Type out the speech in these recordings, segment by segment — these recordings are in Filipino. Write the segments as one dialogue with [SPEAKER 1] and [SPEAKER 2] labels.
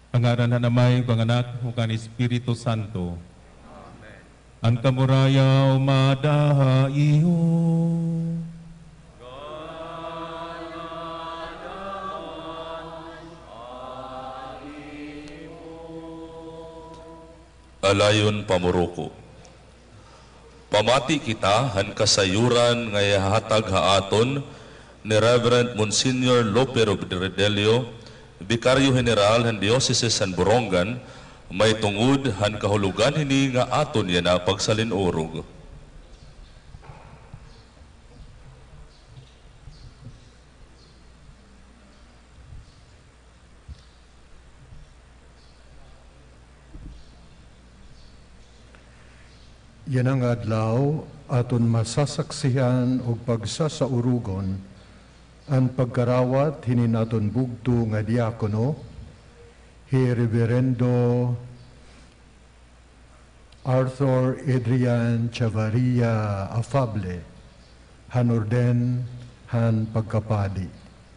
[SPEAKER 1] Pangaran na namay, panganak, mukan Espiritu Santo. Ang kamuraya umadaha iyo.
[SPEAKER 2] Alayon pamuruko. Pamati kita han kasayuran nga ihatag haaton ni Reverend Monsignor Lope Robredelio, Vicario General han Diocese San Borongan, may tungod han kahulugan hini nga aton yan na pagsalinurog.
[SPEAKER 3] Yan ang adlaw aton masasaksihan o pagsasaurugon ang pagkarawat hinin aton bugto nga diakono, hi Reverendo Arthur Adrian Chavarria Afable, han orden han pagkapadi.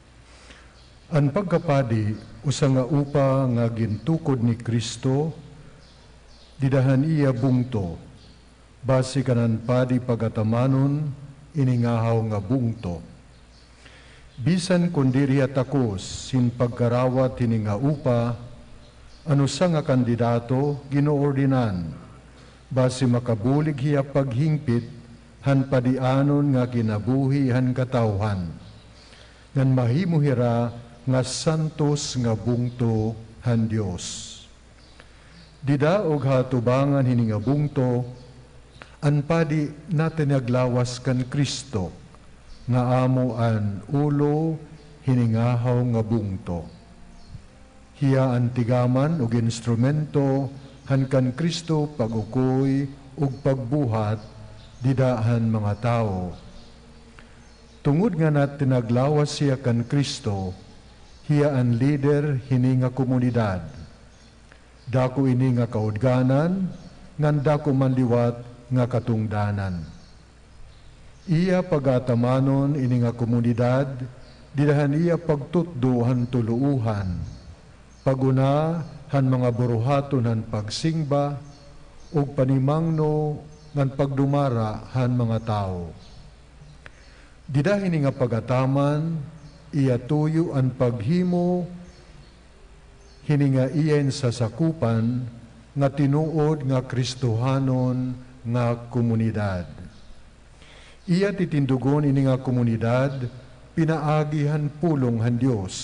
[SPEAKER 3] Ang pagkapadi usa nga upa nga gintukod ni Kristo, didahan iya bungto, base kanan padi pagatamanon iningahaw nga bungto. Bisan kundiri takos sin pagkarawat hini nga upa, ano sa nga kandidato ginoordinan, base makabulig hiya paghingpit han padianon nga kinabuhi han katawhan, ngan mahimuhira nga santos nga bungto han Dios. Dida og hatubangan hini nga bungto, an padi natin naglawas kan Kristo, nga amo an ulo hiningahaw nga bungto. Hiya ang tigaman ug instrumento han kan Kristo pagukoy ug pagbuhat didahan mga tao. Tungod nga natin naglawas siya kan Kristo, hiya ang leader hini nga komunidad. Dako ini nga kaudganan, ngan dako manliwat nga katungdanan. Iya pagatamanon ini nga komunidad, didahan iya pagtutduhan tuluuhan, paguna han mga buruhaton han pagsingba, ug panimangno ngan pagdumara han mga tao. Didahin nga pagataman, iya tuyo ang paghimo, hininga iyan sa sakupan, nga tinuod nga Kristohanon nga komunidad. Iya titindugon ini nga komunidad, pinaagihan pulong han Dios.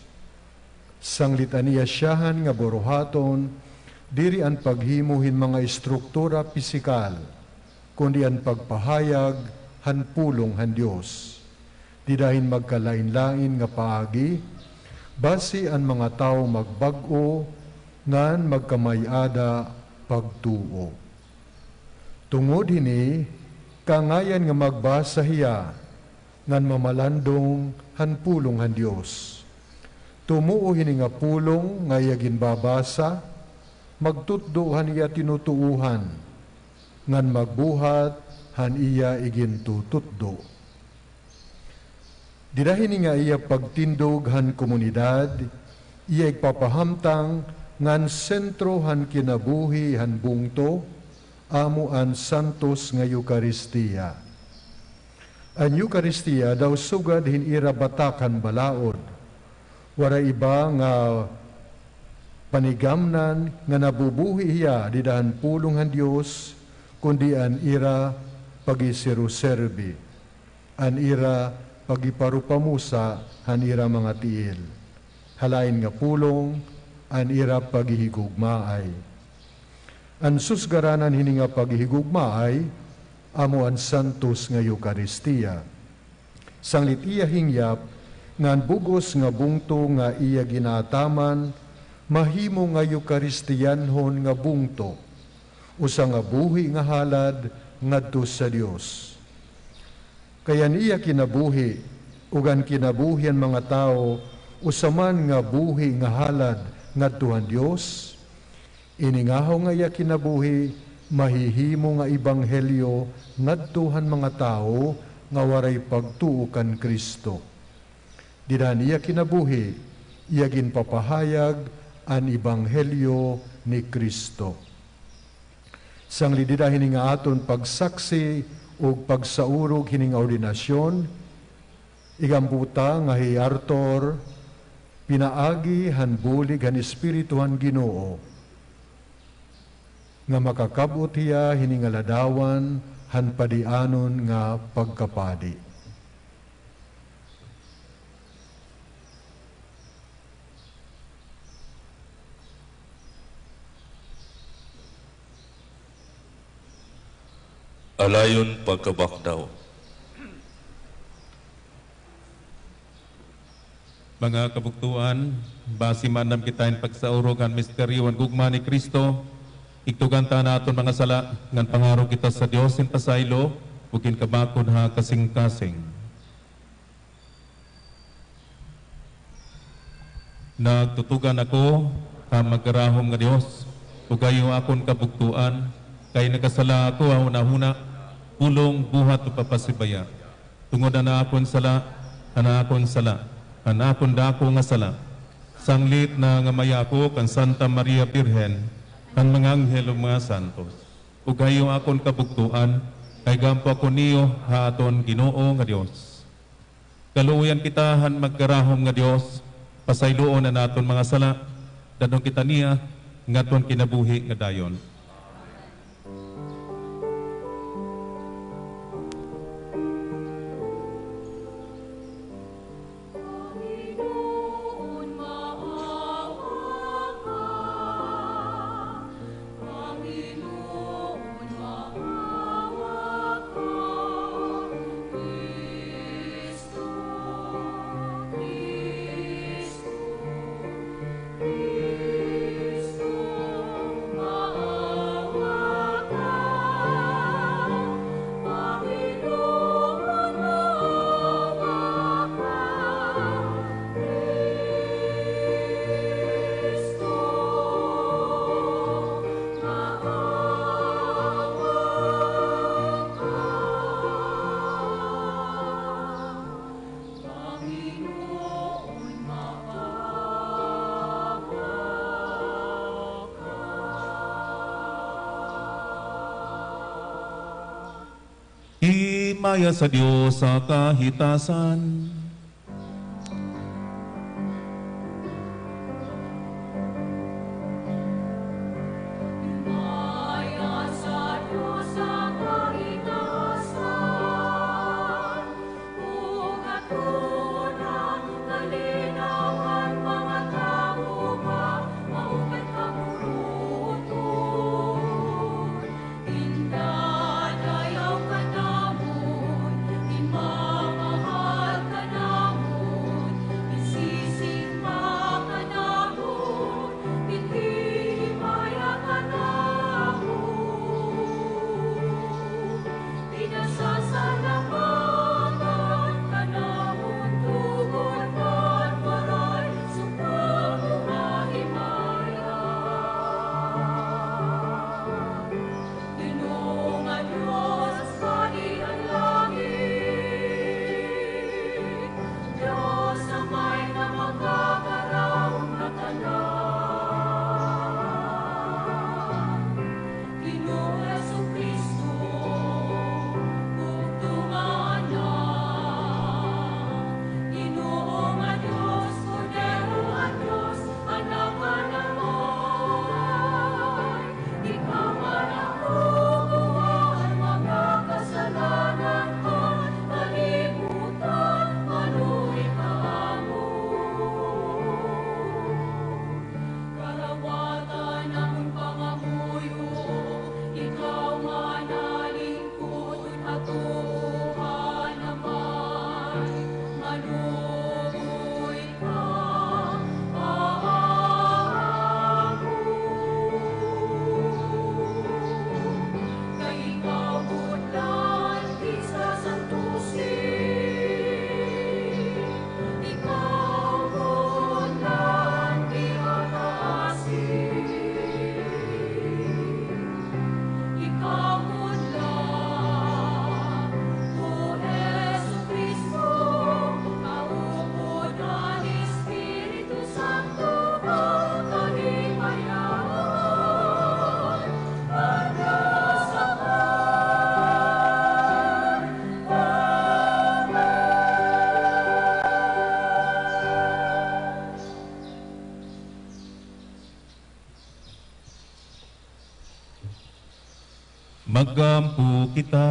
[SPEAKER 3] Sanglitaniya siyahan nga buruhaton, diri ang paghimuhin mga istruktura pisikal, kundi ang pagpahayag han pulong han Dios. Didahin magkalain-lain nga paagi, basi ang mga tao magbag-o, ngan magkamayada pagtuo. Tungod hini, kangayan nga magbasa hiya, ngan mamalandong han pulong han Dios. Tumuo hini nga pulong nga iya ginbabasa, magtutdo han iya tinutuuhan, ngan magbuhat han iya igintututdo. Didahin nga iya pagtindog han komunidad, iya igpapahamtang ngan sentro han kinabuhi han bungto, amo an santos nga Eucharistia. Ang Eucharistia daw sugad hinira batakan balaod, wara iba nga panigamnan nga nabubuhi iya didahan pulong han Dios, kundi an ira pagisiruserbi, an ira pagiparupamusa han ira mga tiil, halain nga pulong an ira paghihigugmaay. An susgaranan hini nga paghihigugmaay, amo an santos nga Eucharistia. Sanglit iya hingyap, ngan bugos nga bungto nga iya ginataman, mahimo nga Eucharistianhon nga bungto, usa nga buhi nga halad ngadto sa Dios. Kaya niya kinabuhi, ugan kinabuhian mga tao, usaman nga buhi nga halad ngadto han Dios, iningahaw nga iya kinabuhi, mahihimo nga ebanghelyo ngadto han mga tao nga waray pagtuo kan Kristo. Didan iya kinabuhi, iya ginpapahayag an Ebanghelyo ni Kristo. Sang lidida hining aton pagsaksi o pagsaurog hining ordinasyon, igamputa nga hi Arthur, pinaagi han bulig han Espiritu han Ginoo, nga makakabot hiya hining aladawan han padianon nga pagkapadi.
[SPEAKER 2] Alayon pagkabakdaw.
[SPEAKER 1] Mga kabuktuan, basi manam kitain pagsaurog ang misteryo ang gugma ni Kristo, igtugan ta naton mga sala, ngan pangaro kita sa Dios in pasaylo, ugin kabakod ha kasing-kasing. Nagtutugan ako, ha magkarahom nga Dios, ugayo akon kabuktuan, kay nagasala ako ang una-huna, pulong buhat o papasibaya. Tungod na akon sala, anakon sala, anakon dako nga sala. Sanglit na nga mayako kan Santa Maria Birhen, kan mga anghel o mga santos. Ugayo akon kabuktuan, kay gampo ako niyo ha aton Ginoo nga Dios. Kaluyan kita han magkarahom nga Dios, pasayloon na naton mga sala, danong kita niya, ngaton kinabuhi nga dayon. Himaya sa Diyos sa kahitasan.
[SPEAKER 4] Himaya sa Diyos sa kahitasan. Ugat unang kalinawan mga tao ba, maugat kaburuton. Indadayaw ka namon, imamahal ka na
[SPEAKER 1] magampo kita.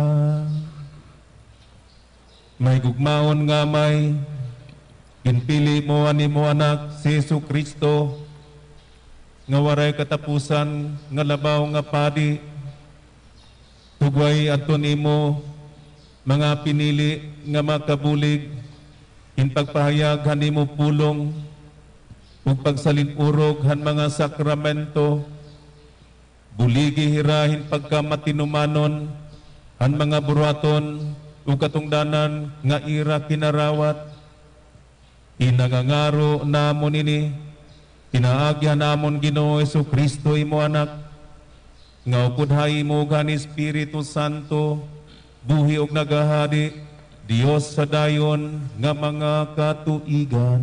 [SPEAKER 1] May gugmaon nga may ginpili mo ani mo anak si Jesu Kristo nga waray katapusan nga labaw nga padi. Tugway adto nimo mga pinili nga makabulig in pagpahayag hanimo pulong ug pagsalinurog han mga sakramento. Buligi hirahin pagkamatinumanon han mga buruaton ug katungdanan nga ira kinarawat. Inangangaro namon ini pinaagyan namon Ginoo Hesus Kristo imo anak nga upodhay mo gani Espiritu Santo buhi ug nagahadi Dios sa dayon nga mga katuigan.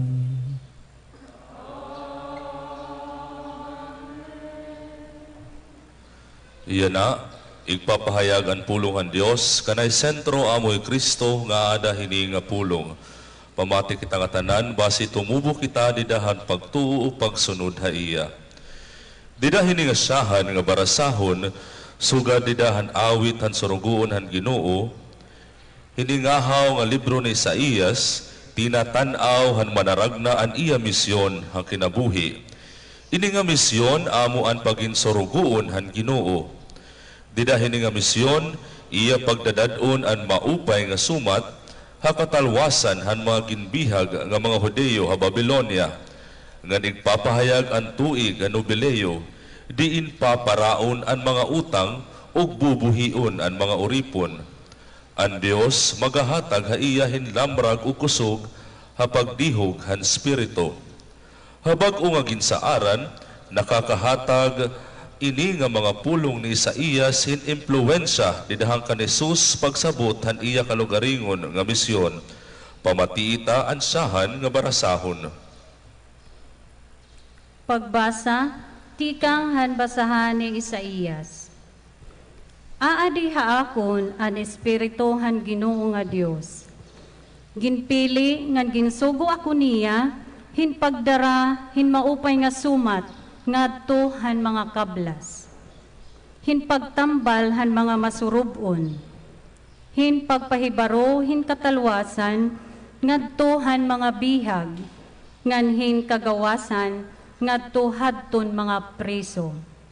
[SPEAKER 2] Iyan na, igpapahayag ang pulong ang Dios, kanay sentro amoy Kristo nga ada hini nga pulong. Pamati kita nga tanan, basi tumubo kita didahan pagtuo pagsunod ha iya. Didahin nga siyahan nga barasahon, sugad didahan awit han surugoon han Ginoo, hiningahaw nga libro ni Isaías, tinatanaw han manaragna an iya misyon hang kinabuhi. Ini nga misyon amo an paginsurugoon han Ginoo. Didahin nga misyon, iya pagdadadon an maupay nga sumat, hakatalwasan han mga ginbihag nga mga Hudeyo ha Babylonia, nga nigpapahayag ang tuig ang nobileo, diin paparaon ang mga utang ug bubuhion ang mga uripon. Ang Dios magahatag ha iya hinlamrag ug kusog ha pagdihog han spirito. Habag-o nga ginsaaran, nakakahatag ini nga mga pulong ni Isaías hin impluwensya didahang kan Jesus pagsabot han iya kalugaringon nga misyon. Pamatiita ang sahan nga barasahon.
[SPEAKER 5] Pagbasa, tikang han basahan ni Isaías. Aadi haakon an espiritu han Ginoo nga Dios. Ginpili ngan ginsugo ako niya, hin pagdara, hin maupay nga sumat, ngadto han mga kablas. Hin pagtambal han mga masurubon. Hin pagpahibaro, hin katalwasan, ngadto han mga bihag, ngan hin kagawasan, ngadto hadton mga preso.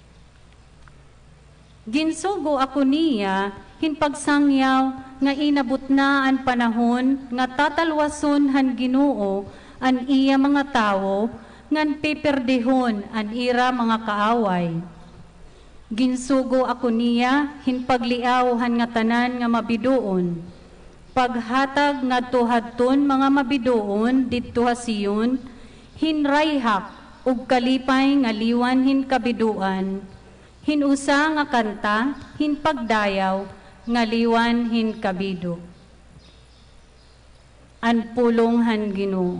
[SPEAKER 5] Ginsugo ako niya, hin pagsangyaw, nga inabot na an panahon, nga tatalwason han Ginoo, an iya mga tawo, ngan piperdihon an ira mga kaaway. Ginsugo ako niya, hin pagliaw han nga tanan nga mabidoon. Paghatag nga tuhadton mga mabidoon didto ha Siyon, hin rayhak ug kalipay nga liwan hin kabiduan. Hin usa nga kanta, hin pagdayaw nga liwan hin kabido. An pulong han Ginoo.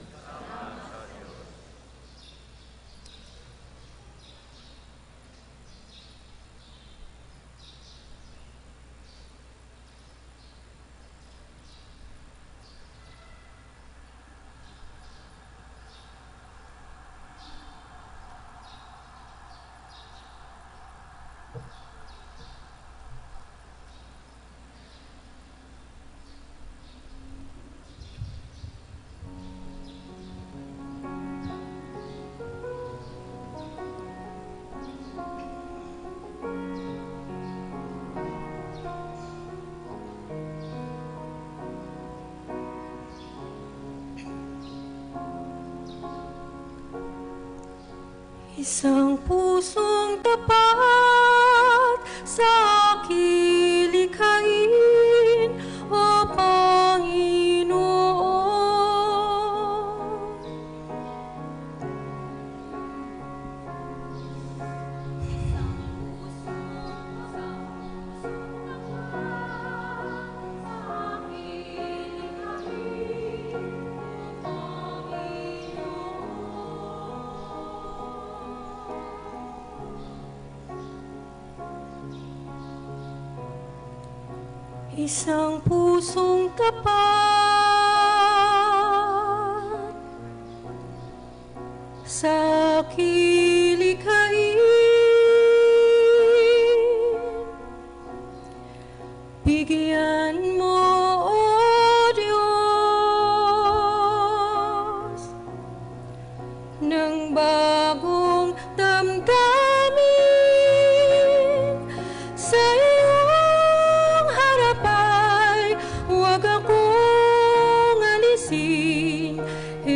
[SPEAKER 4] Isang pusong tapat sa aking likhain, O Panginoon. Isang pusong tapat sa aking likhain,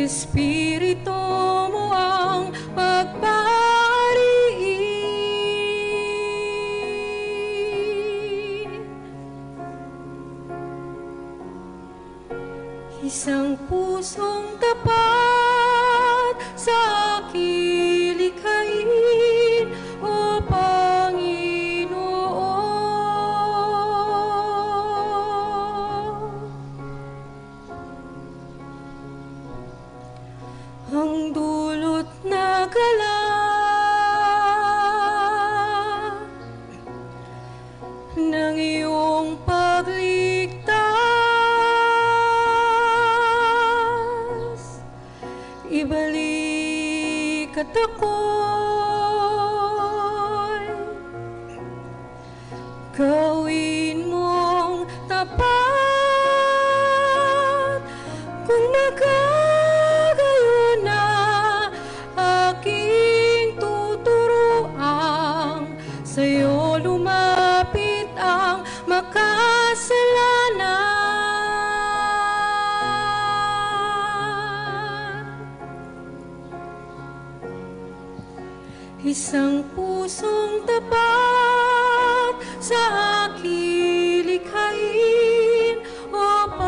[SPEAKER 4] Espiritu mo ang pagpariin. Isang pusong tapat sa aking likhain, O Panginoon. Ang dulot na galak ng iyong pagligtas, ibalik at ako'y gawin mong tapat. Kung magagayon na aking tuturuan, sa'yo lumapit ang makasalanan. Isang pusong tapat sa aking likhain, O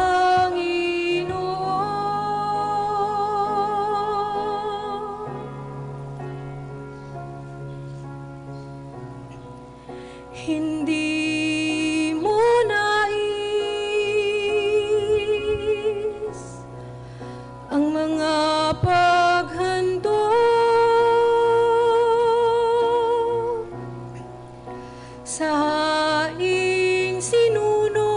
[SPEAKER 4] Panginoon. Hindi mo nais ang mga paghandog sa haing sinuno.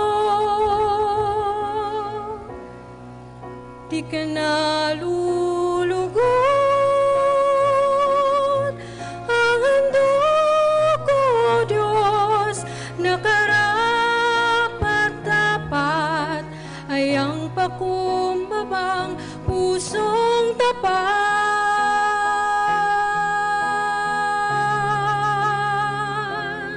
[SPEAKER 4] Di ka nalulugod. Ang handog ko, Diyos, na karapat-dapat ay ang pakumbabang pusong tapat.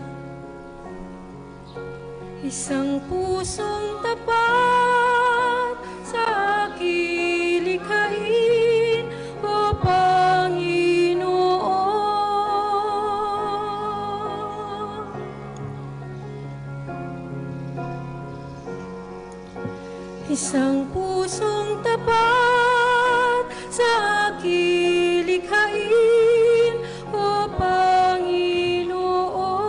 [SPEAKER 4] Isang pusong tapat sa aking likhain, O Panginoon. Isang pusong tapat sa aking likhain, O Panginoon.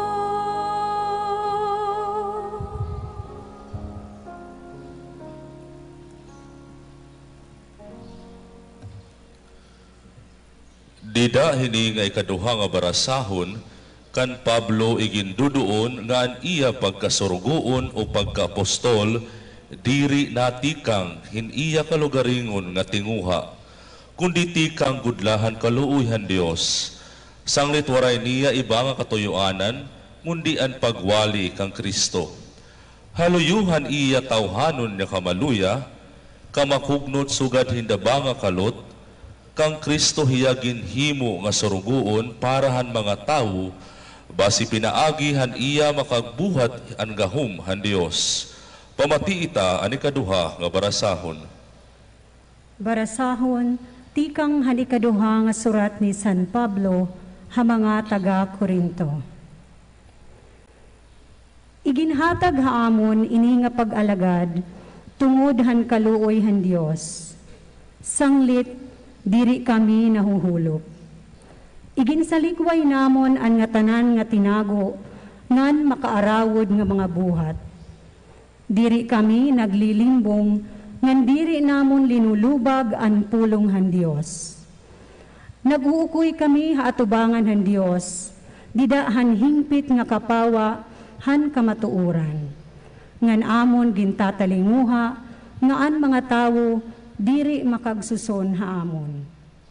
[SPEAKER 2] Dida hini nga ikaduha nga barasahon, kan Pablo iginduduon nga an iya pagkasurugoon o pagkaapostol, diri natikang hiniya kalugaringon nga tinguha, kundi tikang gudlahan kaluuyhan Dios. Sanglit waray niya iba nga katuyuanan, ngundi an pagwali kang Kristo. Haluyuhan iya tawhanon niya kamaluya, kamakugnot sugad hindaba nga kalot, kang Kristo hiyagin himo nga surugoon parahan mga tawo, basi pinaagihan iya makagbuhat ang gahum han Dios. Pamati ita ani kaduha nga barasahon.
[SPEAKER 6] Barasahon, tikang halikaduha nga surat ni San Pablo ha mga taga-Korinto. Iginhatag haamon ini nga pag-alagad, tungod han kaluoy han Dios. Sanglit, diri kami nahuhulog. Iginsalikway namon an nga tanan nga tinago, ngan makaarawod nga mga buhat. Diri kami naglilimbong, ngan diri namon linulubag an pulong han Dios. Naguukoy kami haatubangan han Dios, dida han hingpit nga kapawa, han kamatuuran. Ngan amon gintatalinguha, nga an mga tawo, diri makagsuson haamon.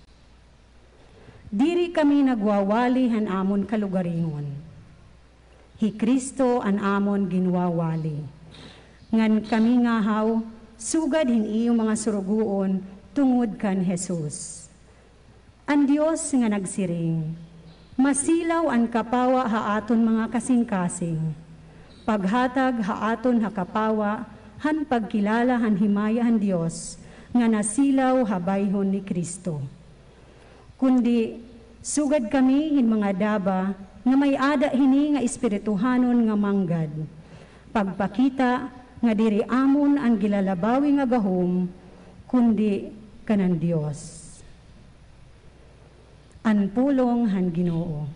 [SPEAKER 6] Diri kami nagwawali han amon kalugaringon. Hi Kristo an amon ginwawali. Ngan kami nga haw, sugad hin iyong mga suruguon tungod kan Jesus. An Dios nga nagsiring, masilaw an kapawa haaton mga kasing-kasing. Paghatag haaton hakapawa, han pagkilala han himaya han Dios, nga nasilaw habayhon ni Kristo. Kundi sugad kami hin mga daba nga may ada hini nga espirituhanon nga manggad. Pagpakita nga diri amon ang gilalabawi nga gahom, kundi kanan Dios. Anpulong han Ginoo.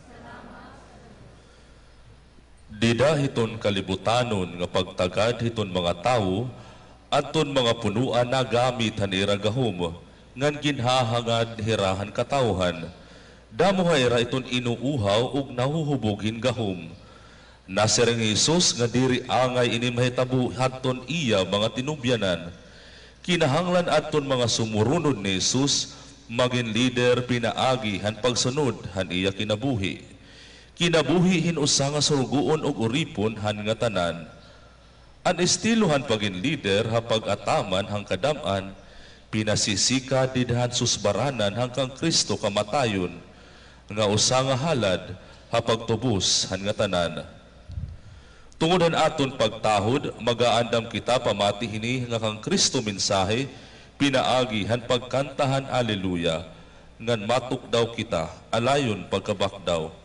[SPEAKER 2] Dida hiton kalibutanon nga pagtagad hiton mga tao aton mga punuan na gamit hanira gahom ngan ginhahangad hirahan katawhan. Damo hayra iton inuuhaw ug nahuhubogin gahom. Nasireng Jesus nga diri angay ini mahitabo hadton iya mga tinubyanan. Kinahanglan adton mga sumurunod ni Jesus maging leader pinaagi han pagsunod han iya kinabuhi. Kinabuhi hinusa nga surugoon og uripon han nga tanan. An estilo han pagin leader hapag ataman hang kadam-an pinasisika didhan susbaranan hangkang Kristo kamatayon nga usa nga halad hapag tubos han nga tanan. Tungod han aton pagtahod magaandam kita pamati hini nga kang Kristo mensahe pinaagi han pagkantahan aleluya ngan matuk daw kita alayon pagkabakdaw.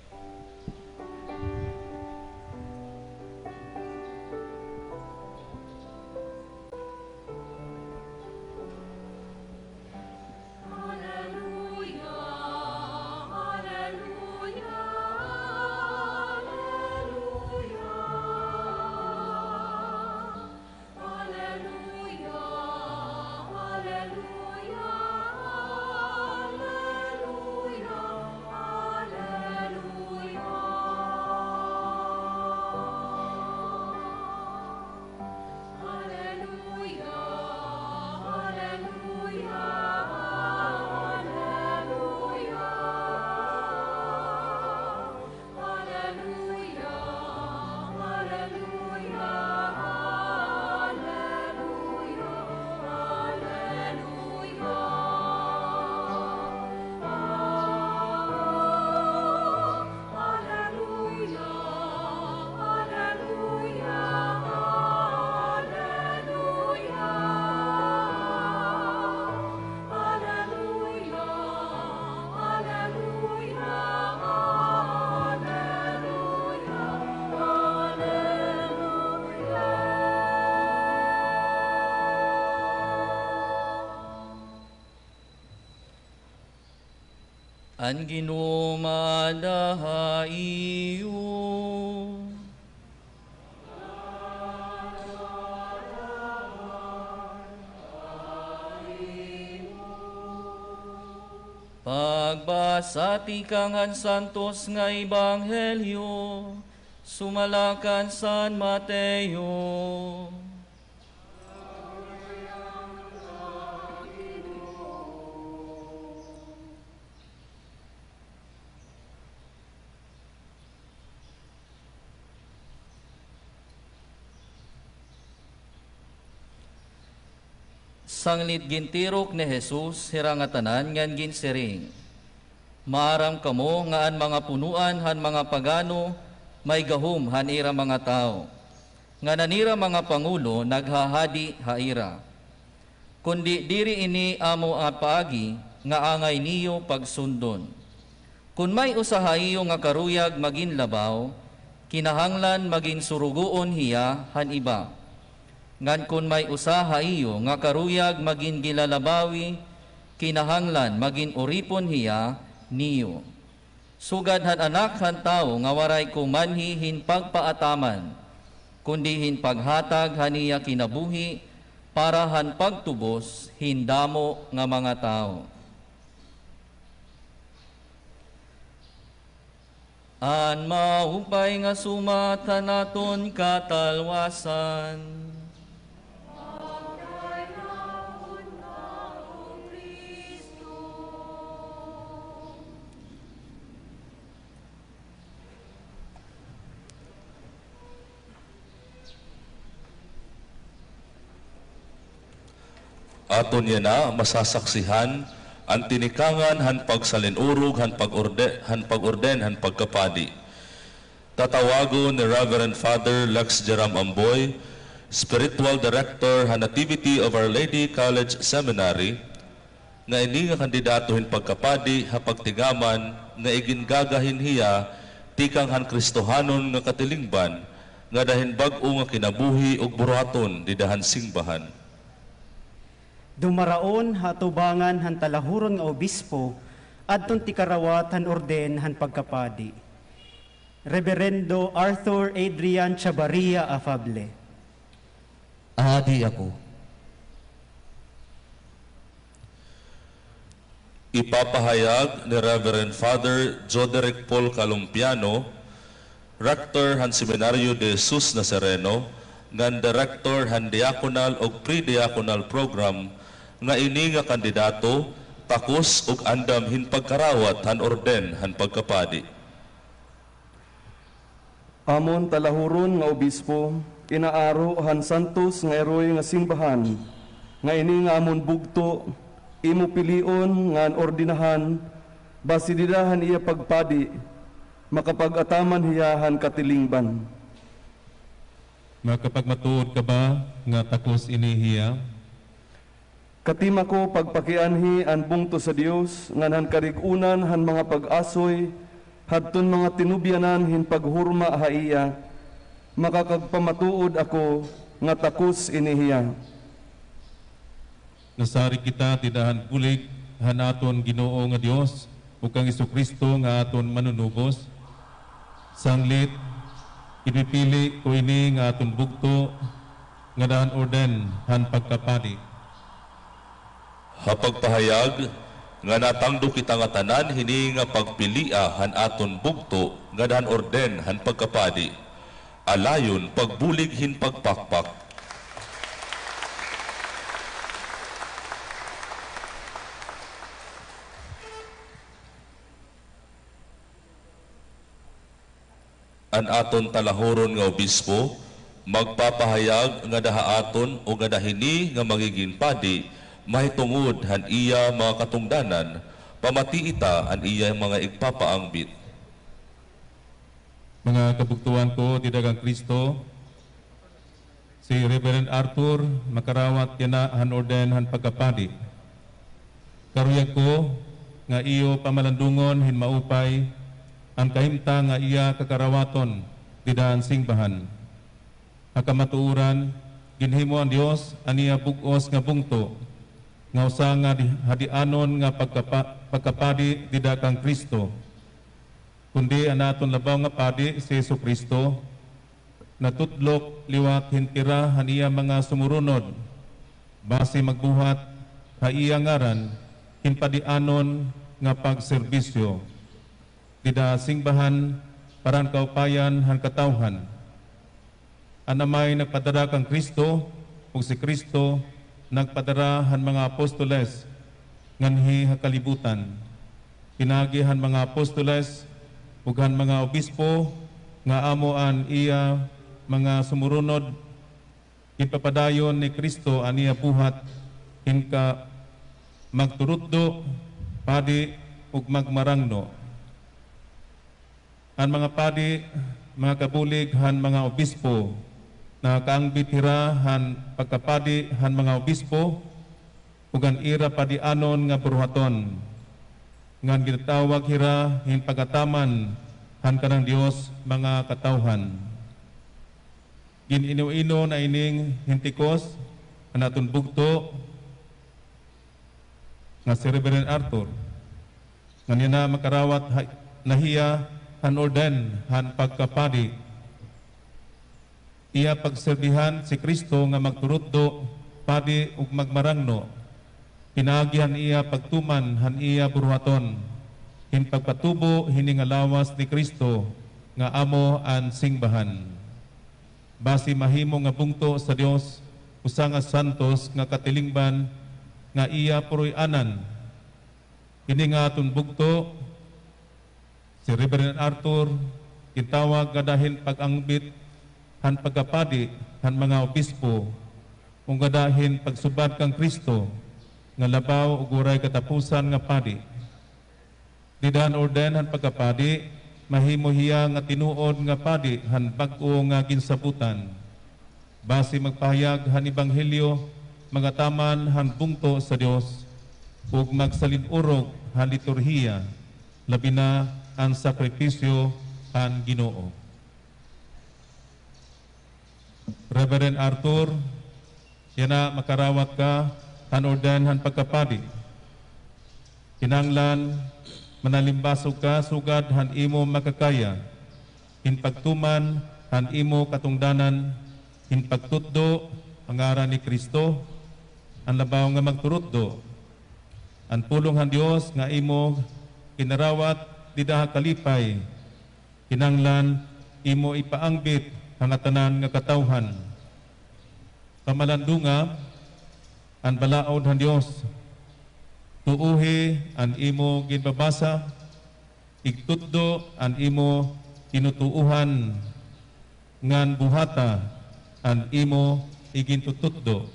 [SPEAKER 7] An Ginoo madahaiyo. Pagbasa ti kangan santos nga ebanghelyo sumalakan San Mateo. Sanglit gintirok ni Jesus hirangatanan ngan ginsiring. Maaram kamo nga an mga punuan han mga pagano may gahom han ira mga tao. Nga nanira mga pangulo naghahadi haira. Kundi diri ini amo ang paagi nga angay niyo pagsundon. Kun may usahayo nga karuyag magin labaw, kinahanglan magin surugoon hiya han iba. Ngan kun may usaha iyo nga karuyag magin gilalabawi, kinahanglan magin uripon hiya niyo. Sugad han anak han tao nga waray kumanhi hin pagpaataman, kundi hin paghatag haniya kinabuhi para han pagtubos hindamo nga mga tao. An maupay nga sumata naton katalwasan.
[SPEAKER 2] Aton niya na masasaksihan ang tinikangan han pagsalinurog han pag-orden han pagkapadi. Tatawago ni Reverend Father Lex Jeram Amboy, Spiritual Director han Nativity of Our Lady College Seminary, nga ini nga kandidatohin pagkapadi hapagtigaman nga igingagahin hiya tikang han Kristohanon nga katilingban nga dahin bag-o nga kinabuhi ug buruhaton di dahan singbahan.
[SPEAKER 8] Dumaraon hatubangan han talahuron nga obispo adton ti karawat han orden han pagkapadi. Reverendo Arthur Adrian Chavarria Afable.
[SPEAKER 9] Adi ako.
[SPEAKER 2] Ipapahayag ni Reverend Father Joderick Paul Calumpiano, Rector han Seminaryo de Jesus Nazareno, ngan Director han Diaconal o Pre-Diaconal Program, nga ini nga kandidato, takos ug andam hin pagkarawat han orden han pagkapadi.
[SPEAKER 10] Amon talahuron nga obispo, inaaro han santos nga eroy nga simbahan, nga ini nga amon bugto, imo pilion nga ordinahan, basididahan iya pagpadi, makapag-ataman hiyahan katilingban.
[SPEAKER 1] Makapagmatuod ka ba nga takos inihiya?
[SPEAKER 10] Katima ko pagpakianhi an bungto sa Dios nga han karigunan han mga pag-asoy, hadton mga tinubyanan hin paghurma haiya, makakagpamatuod ako nga takos inihiya.
[SPEAKER 1] Nasari kita tidahan bulig hanaton Ginoo nga Dios ug kang Jesucristo nga aton manunubos. Sanglit ipipili ko ini nga aton bugto nga dahan orden han pagkapadi.
[SPEAKER 2] Hapagpahayag nga natangdo kita nga tanan hini nga pagpilia han aton bugto nga dahan orden han pagkapadi. Alayon pagbulig hin pagpakpak. An aton talahoron nga obispo magpapahayag nga daha aton o nga dahini nga magiging padi mahitungod han iya mga katungdanan pamati ita an iya mga igpapaangbit.
[SPEAKER 1] Mga kabugtuan ko ti dagang Kristo, si Reverend Arthur makarawat yana han orden han pagkapadi. Karuyag ko nga iyo pamalandungon hin maupay ang kahimta nga iya kakarawaton didahan singbahan. Hakamatuuran, ginhimo ang Dios aniya bugos nga bungto, nga usa nga hadianon nga pagkapadi dida kang Kristo. Kundi anaton labaw nga padi si Jesucristo, natutlok liwat hintira haniya mga sumurunod, base magbuhat ha iya ngaran hinpadianon nga pagserbisyo. Dida singbahan paran kaupayan han katawhan. Anamay nagpadara kang Kristo ug si Kristo nagpadara han mga apostoles nganhi hakalibutan. Pinagi han mga apostoles ug han mga obispo nga amoan iya mga sumurunod ipapadayon ni Kristo aniya buhat hinka magturutdo padi ug magmarangno. Ang mga padi, mga kabulig, han mga obispo, na kaangbit hira, han pagkapadi, han mga obispo, ug ang ira padianon nga buruhaton. Ngan ginatawag hira, hin pagataman, han kanang Dios, mga katawhan. Ginino-ino na ining hintikos, anaton bugto, nga si Reverend Arthur, nga niya na makarawat nahiya, han orden, han pagkapadi. Iya pagserbihan si Kristo nga magturutdo, padi ug magmarangno. Pinagihan iya pagtuman, han iya buruhaton. Hin pagpatubo, hiningalawas ni Kristo, nga amo an singbahan. Basi mahimo nga bungto sa Dios, usa nga santos nga katilingban, nga iya puroy anan. Ini nga aton bugto, si Reverend Arthur, kitawag nga dahil pag-angbit, han pagkapadi, han mga obispo, kung gadahin pagsubad kang Kristo, nga labaw ug uray katapusan nga padi. Didahan orden han pagkapadi, mahimo hiya nga tinuod nga padi, han bag-o nga ginsabutan. base magpahayag han ebanghelyo mga taman han bungto sa Dios ug magsalinurog han liturhiya labi na ang sakripisyo han Ginoo. Reverend Arthur, yana makarawat ka han orden han pagkapadi. Kinanglan manalimbasog ka sugad han imo makakaya. Hinpagtuman han imo katungdanan, hinpagtutdo ang ngaran ni Kristo, ang labaw nga magturutdo. Ang pulong han Dios nga imo kinarawat didaha kalipay. Kinanglan imo ipaangbit ang tanan nga katawhan. Kamalandunga ang balaod han Dios. Tuuhi ang imo ginbabasa, igtutdo ang imo tinutuuhan, ngan buhata ang imo igintututdo.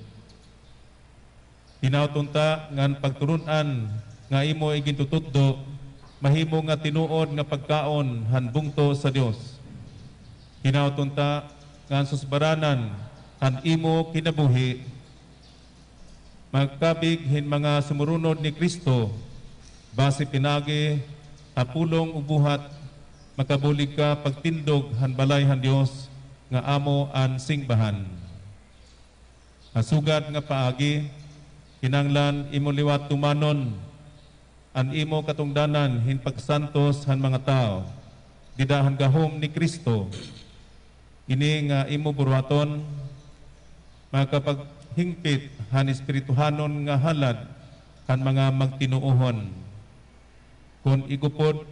[SPEAKER 1] Hinautunta ngan pagturunan nga imo igintututdo, mahimo nga tinuod nga pagkaon han bungto sa Dios. Hinautunta ngan susbaranan han imo kinabuhi, magkabig hin mga sumurunod ni Kristo, base pinagi apulong ubuhat, makabulig ka pagtindog han balay han Dios nga amo an singbahan. Asugad nga paagi, kinanglan imo liwat tumanon, an imo katungdanan hin pagsantos han mga tao, didahan gahom ni Kristo. Ini nga imo buruhaton, makapaghingpit han espirituhanon nga halad han mga magtinuohon. Kung igupod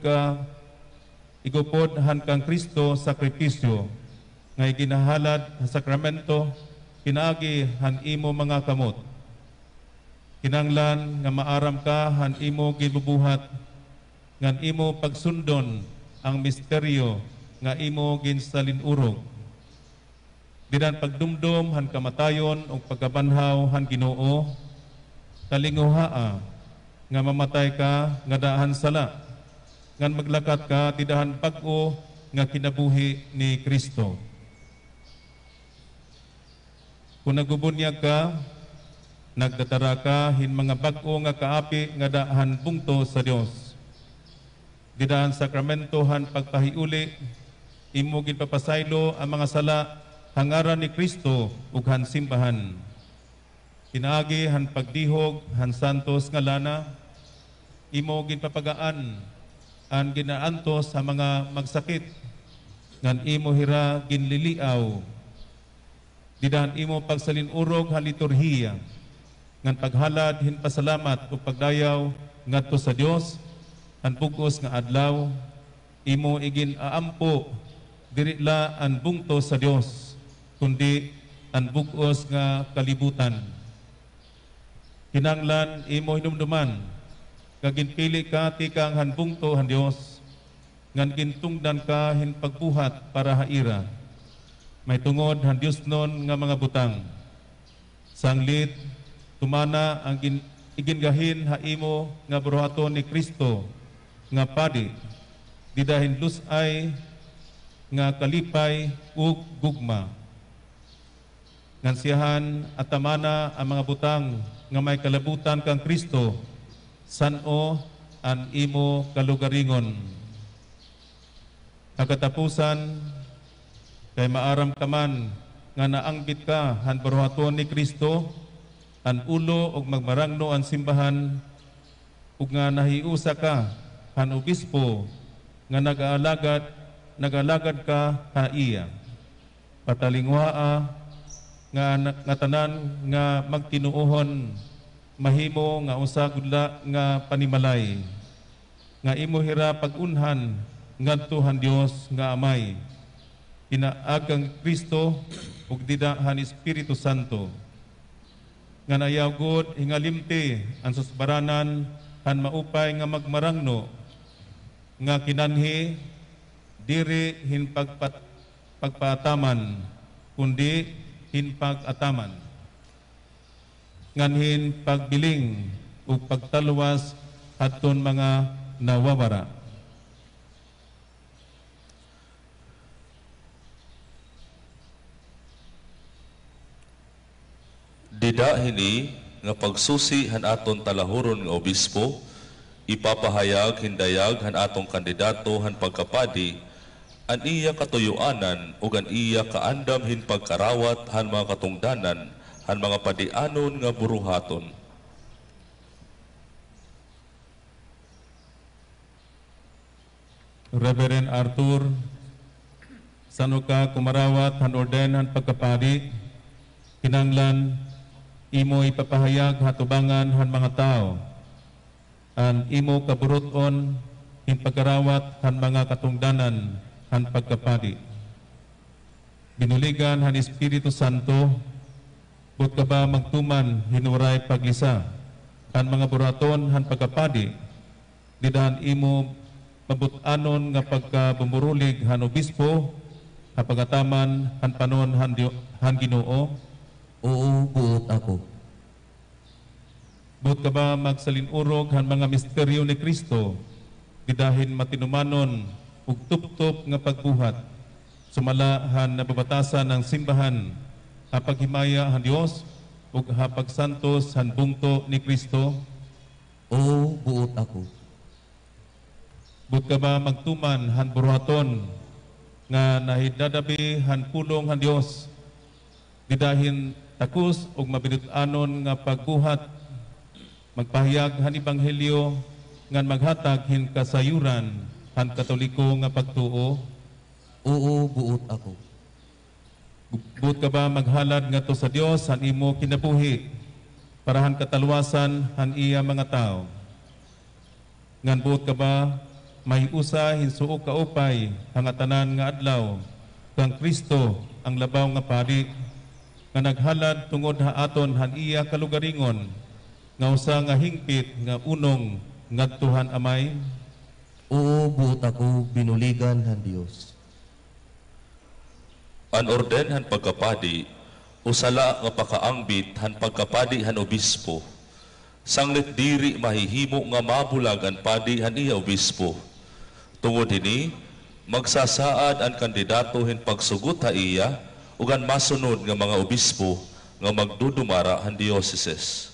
[SPEAKER 1] han kang Kristo sakripisyo nga ginahalad sa sakramento, pinaagi han imo mga kamot. Kinanglan nga maaram ka han imo gibubuhat, ngan imo pagsundon ang misteryo nga imo ginsalinurog. Dinan pagdumdum han kamatayon o pagkabanhaw han Ginoo, talinguhaa nga mamatay ka nga daahan sala, ngan maglakat ka tidahan bag-o nga kinabuhi ni Kristo. Kung nagubunyag ka, nagdatara ka hin mga bag-o nga kaapi nga daahan bungto sa Dios. Didahan sakramento han pagpahiuli, imo ginpapasaylo ang mga sala hangaran ni Kristo ug han simbahan. Pinaagi han pagdihog han santos nga lana, imo ginpapagaan ang ginaantos sa mga magsakit, ngan imo hira ginliliaw. Didahan imo pagsalinurog han liturhiya, ngan paghalad hin pasalamat ug pagdayaw ngadto sa Dios, han bug-os nga adlaw, imo igin aampo diri la ang bungto sa Dios, kundi ang bug-os nga kalibutan. Kinanglan imo hinumduman, kaginpili ka tikang han bungto han Dios, ngan gintungdan ka hin pagbuhat para haira. May tungod han Dios non nga mga butang. Sanglit, tumana ang igingahin ha imo nga buruhaton ni Kristo, nga padi, didahin lusay, nga kalipay ug gugma. Ngan siyahan at tamana ang mga butang nga may kalabutan kang Kristo, san-o ang imo kalugaringon. Kagatapusan, kay maaram ka man nga naangbit ka han buruhaton ni Kristo, an ulo og magmarangno ang simbahan, ug nga nahiusa ka han obispo nga nag-alagad ka ha iya. Patalingwaa nga tanan nga magtinuohon, mahimo nga usa gudla nga panimalay, nga imo hira pag-unhan ngadto han Dios nga Amay, pinaagang Kristo ug didahan Espiritu Santo, nga nayawgod hingalimti ang susbaranan han maupay nga magmarangno, nga kinanhi diri hin pagpaataman, kundi hin pag-ataman, nganhin pagbiling ug pagtalwas adton mga nawawara.
[SPEAKER 2] Dida hini nga pagsusi han aton talahuron nga obispo, ipapahayag hindayag han atong kandidato han pagkapadi, an iya katuyuanan ug an iya kaandam hin pagkarawat han mga katungdanan han mga padianon nga buruhaton.
[SPEAKER 1] Reverend Arthur, sano ka kumarawat han orden han pagkapadi, kinanglan imo ipapahayag hatubangan han mga tao, an imo kaburuton hin pagkarawat han mga katungdanan han pagkapadi. Binuligan han Espiritu Santo, but ka ba magtuman hinuray paglisa han mga buraton han pagkapadi, didahan imo mabutanon nga pagkabumurulig han obispo, hapagataman han panon han Ginoo.
[SPEAKER 9] Oo, buot ako.
[SPEAKER 1] But ka ba magsalinurog han mga misteryo ni Kristo, didahin matinumanon ug tuptop nga pagbuhat, sumala han nababatasan ng simbahan, hapaghimaya han Dios ug hapagsantos han bungto ni Kristo.
[SPEAKER 9] Oo, buot ako.
[SPEAKER 1] But ka ba magtuman han buruhaton nga nahidadabi han pulong han Dios, didahin takus ug mabinut-anon nga pagbuhat, magpahayag han ebanghelyo ngan maghatag hin kasayuran han katoliko nga pagtuo.
[SPEAKER 9] Oo, buot ako.
[SPEAKER 1] But ka ba maghalad ngadto sa Dios han imo kinabuhi, para han katalwasan han iya mga tao. Ngan buot ka ba mahiusa hinsuo kaupay hangatanan nga adlaw kang Kristo ang labaw nga pari, nga naghalad tungod haaton han iya kalugaringon, nga usa nga hingpit nga unong ngadtuhan amay.
[SPEAKER 9] Oo, buot ako, binuligan han Dios.
[SPEAKER 2] An orden han pagkapadi, usala nga pakaangbit han pagkapadi han obispo. Sanglit diri mahihimo nga mabulag an padi han iya obispo. Tungod ini, magsasaad ang kandidato hin pagsugot ha iya ug ang masunod nga mga obispo nga magdudumara han dioceses.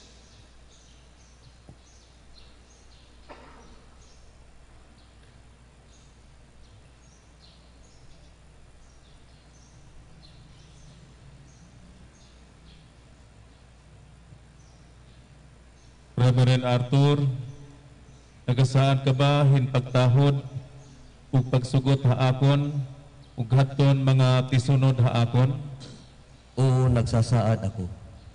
[SPEAKER 1] Reverend Arthur, nagasaan ka ba hin pagtahod ug pagsugot haakon ug haton mga tisunod haakon?
[SPEAKER 9] Oo, nagsasaad ako.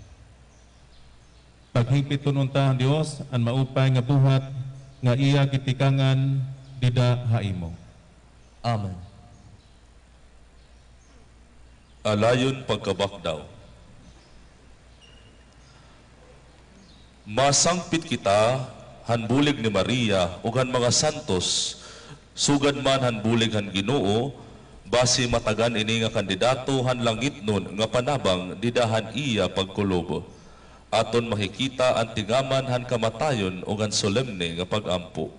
[SPEAKER 1] Paghingpiton unta ang Dios ang maupay nga buhat nga iya gitikangan dida haimo.
[SPEAKER 9] Amen.
[SPEAKER 2] Alayon pagkabakdaw. Masangpit kita han bulig ni Maria ug han mga santos, sugad man han bulig han Ginoo, basi matagan ini nga kandidato han langit nun nga panabang didahan iya pagkulob. Aton makikita ang tigaman han kamatayon ug ang solemne nga pagampo.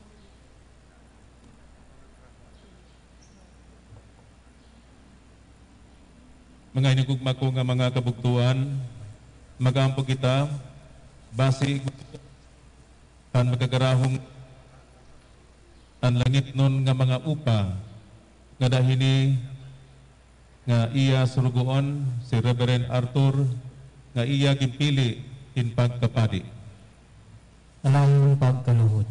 [SPEAKER 1] Mga inugugma ko nga mga kabugtuan, magampo kita basi han magagarahong ang langit nun nga mga upa nga dahini nga iya surugoon si Reverend Arthur nga iya gimpili in pagkapadi.
[SPEAKER 11] Alayong pagkaluhod.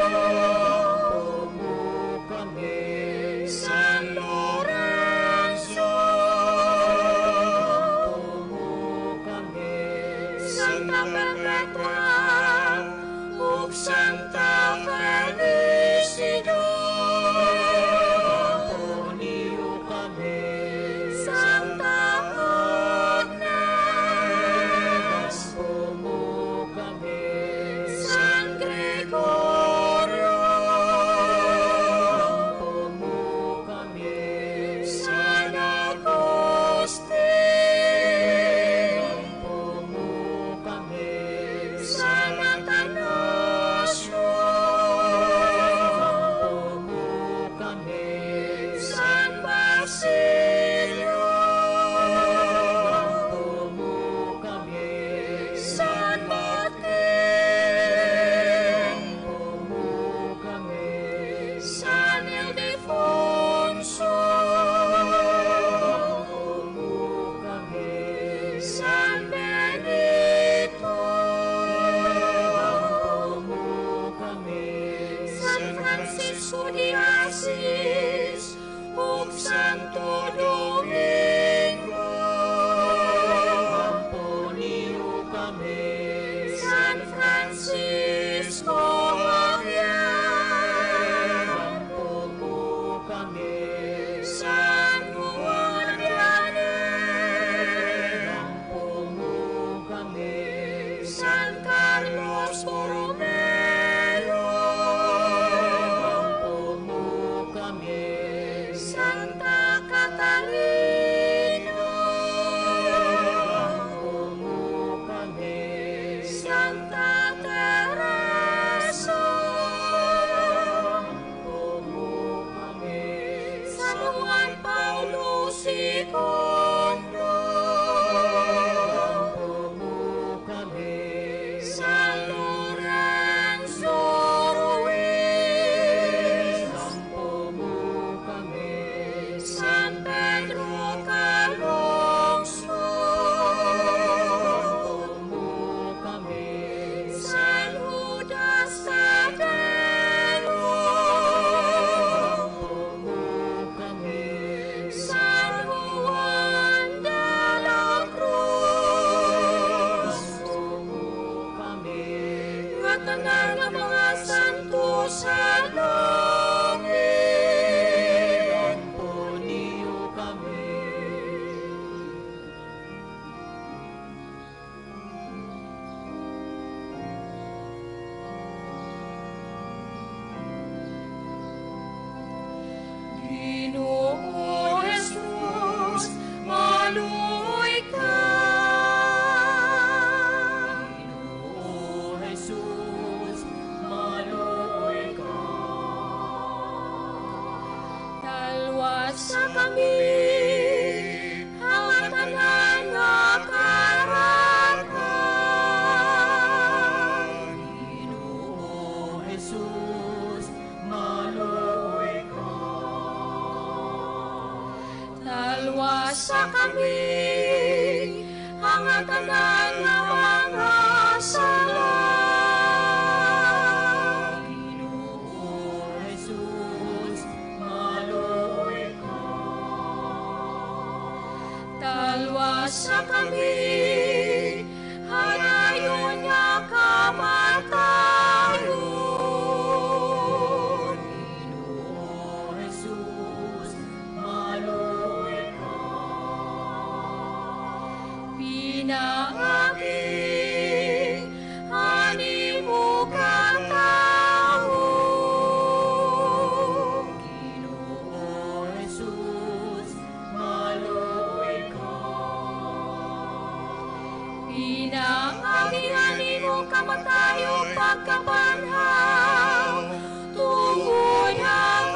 [SPEAKER 12] San Lorenzo, Santa Perpetua, ug Santa Felicidad, puniyo kami, Santa Agnes, pumo kami, San Gregorio, pumo kami, San Agustin, pumo kami, San Atanasio, pumo kami, San Basilio, pumo kami, San Martin, pumo kami, San Ildefonso, pumo kami, San Benito, pumo kami, San Francisco de Assis, ug Santo Domingo, puniyo kami, San Francisco Javier, pumo kami, San Juan Vianney, pumo kami, San Carlos Borromeo, pumo kami, Santa Catalina, pumo kami, Santa Teresa, pumo kami, San Juan Paulo II, pumo kami, San Lorenzo Ruiz, pumo kami, San Pedro Calongso, pumo kami, San Judas Tadeo, pumo kami, San Juan de la Cruz, pumo kami, nga tanan nga mga santo sa langit, puniyo kami. Ginoong Jesus, maluoy ka. Ginoong Jesus, maluoy ka. Talwas sa kami, ang tanan nga karatan. Ginoong Jesus, maluoy ka. Talwas sa kami, ang tanan nga mga sala. Ginoong Jesus, maluoy ka. Talwas sa kami, hanayon nga kamatayon. Ginoong Jesus, maluoy ka. Pinaagi, ani mo katao. Ginoong Jesus, maluoy ka. Pinaagi, ani mo kamatayo pagkabanhaw, tungoy ang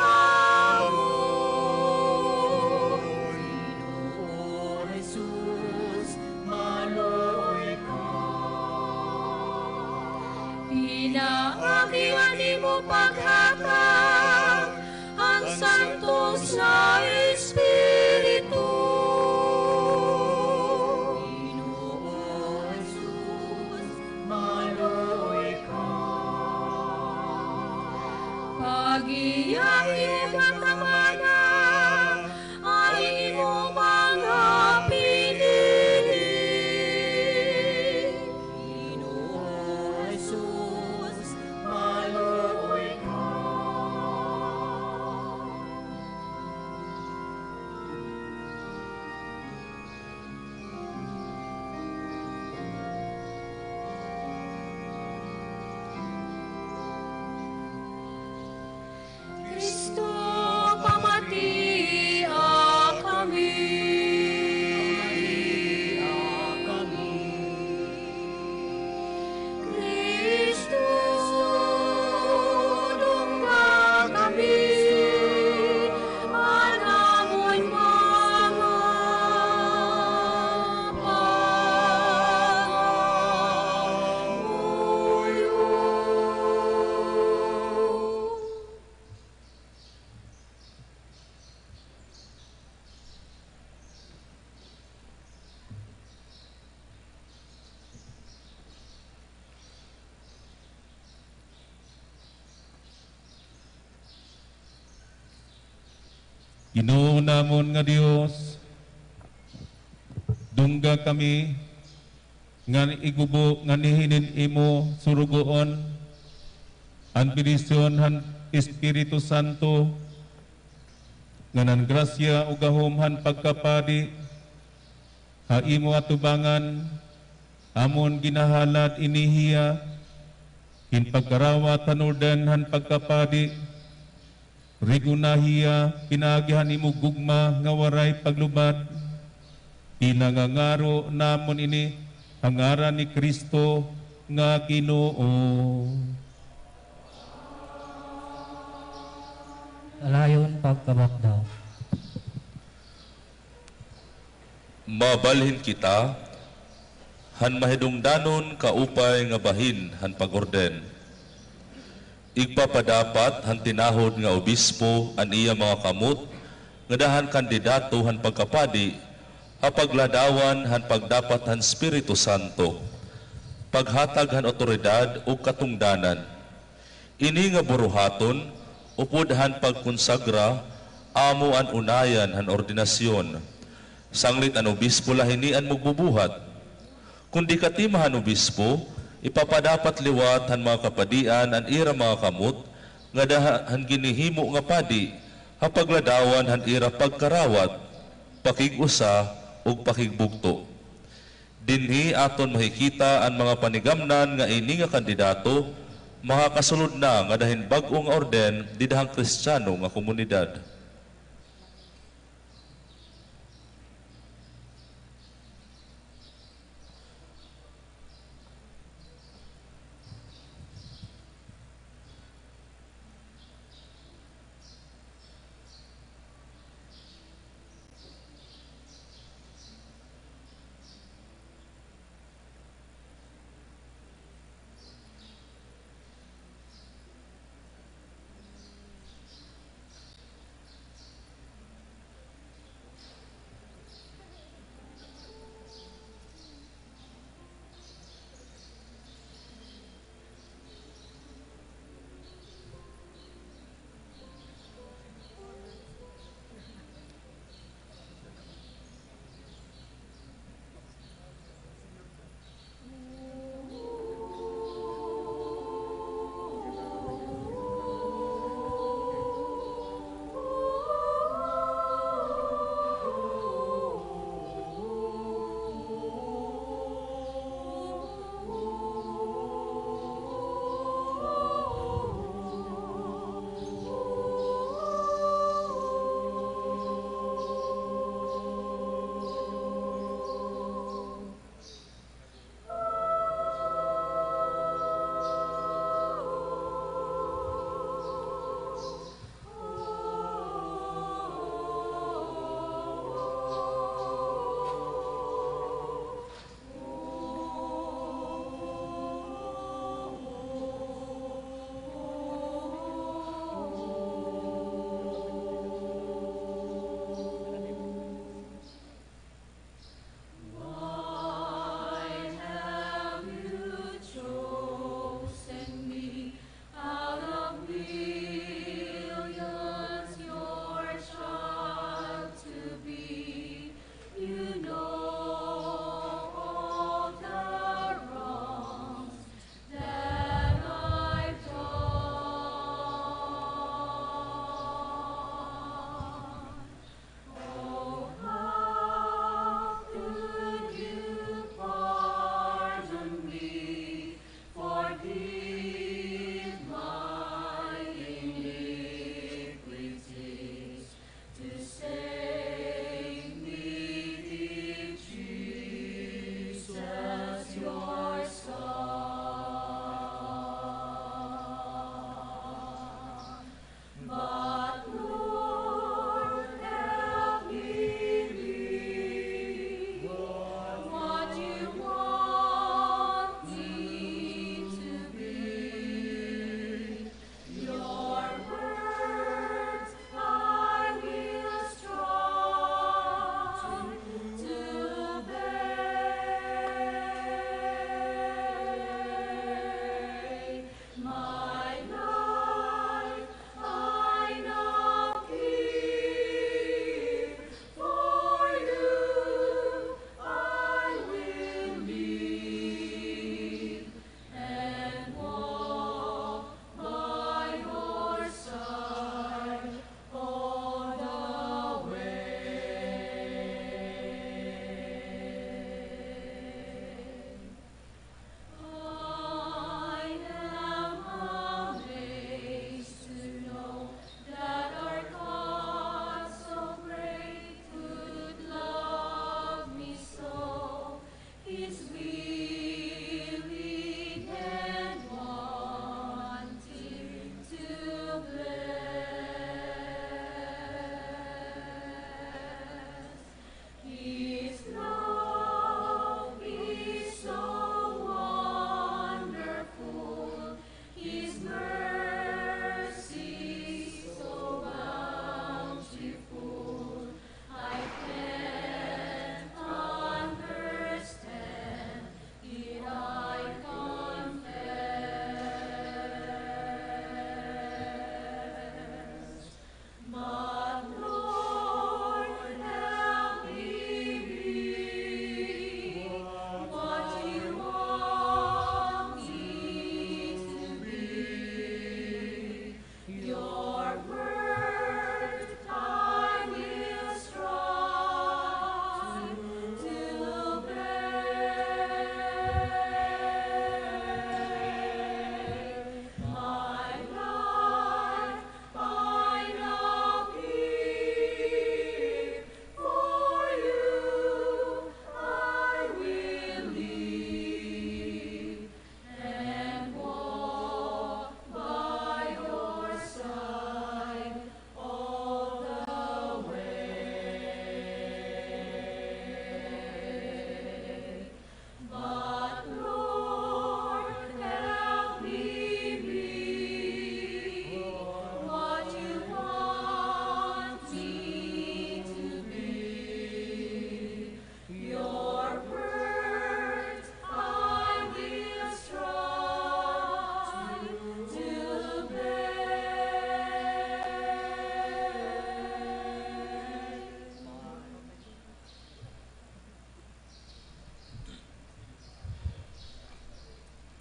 [SPEAKER 12] awon. Ginoong Jesus, maluoy ka. Pinaagihan mo paghatag ang santos na Espiritu. Ginoong Jesus, maluoy ka. Pag-iyakin at tamana ay mo mga pinili. Ginoo Jesus, maluoy ka. Kristo, pamatia kami. Kristo, dungga kami. Anamon mga pangulo.
[SPEAKER 1] Ginoo namon nga Dios, dungga kami nga igubo nga nihinin imo surugoon ang binisyon han Espiritu Santo nga nan grasya ug gahom han pagkapadi ha imo atubangan amon ginahalad inihiya kin pagkarawat hanurden han pagkapadi Rigunahiya, pinagihan imo gugma nga waray paglubad. Pinangangaro namon ini ang ngaran ni Kristo nga Ginoo.
[SPEAKER 11] Alayon pagkabakdaw.
[SPEAKER 2] Mabalhin kita, han mahidungdanon kaupay nga bahin han pagorden. Igpapadapat han tinahod nga obispo an iya mga kamot nga dahan kandidato han pagkapadi ha pagladawan han pagdapat han Espiritu Santo paghatag han otoridad ug katungdanan ini nga buruhaton upod han pagkonsagra amo an unayan han ordinasyon sanglit an obispo lahinian magbubuhat kundi katima han obispo ipapadapat liwat han mga kapadian an ira mga kamot nga dahan ginihimo nga padi ha pagladawan han ira pagkarawat pakigusa ug pakigbugto dinhi aton mahikita ang mga panigamnan nga ini nga kandidato makakasulod na nga dahin bag-o nga orden didahang Kristiyano nga komunidad.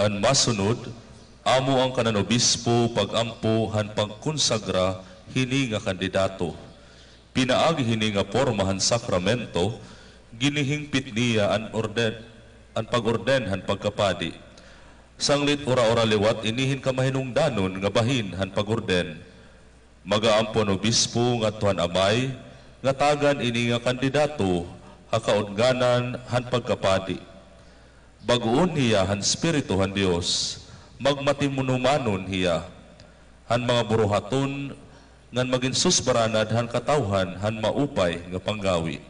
[SPEAKER 2] An masunod, amo ang kananobispo pagampo han pagkonsagra hini nga kandidato. Pinaagi hini nga pormahan sakramento, ginihingpit niya an pag-orden han pagkapadi. Sanglit ora-ora liwat inihin kamahinungdanon nga bahin han pag-orden. Magaampon obispo nga tuhan amay, nga tagan ini nga kandidato, hakaunganan han pagkapadi. Baguon hiya han Espiritu han Dios, magmatimunumanon hiya, han mga buruhaton, ngan maging susbaranad han katawhan han maupay nga panggawi.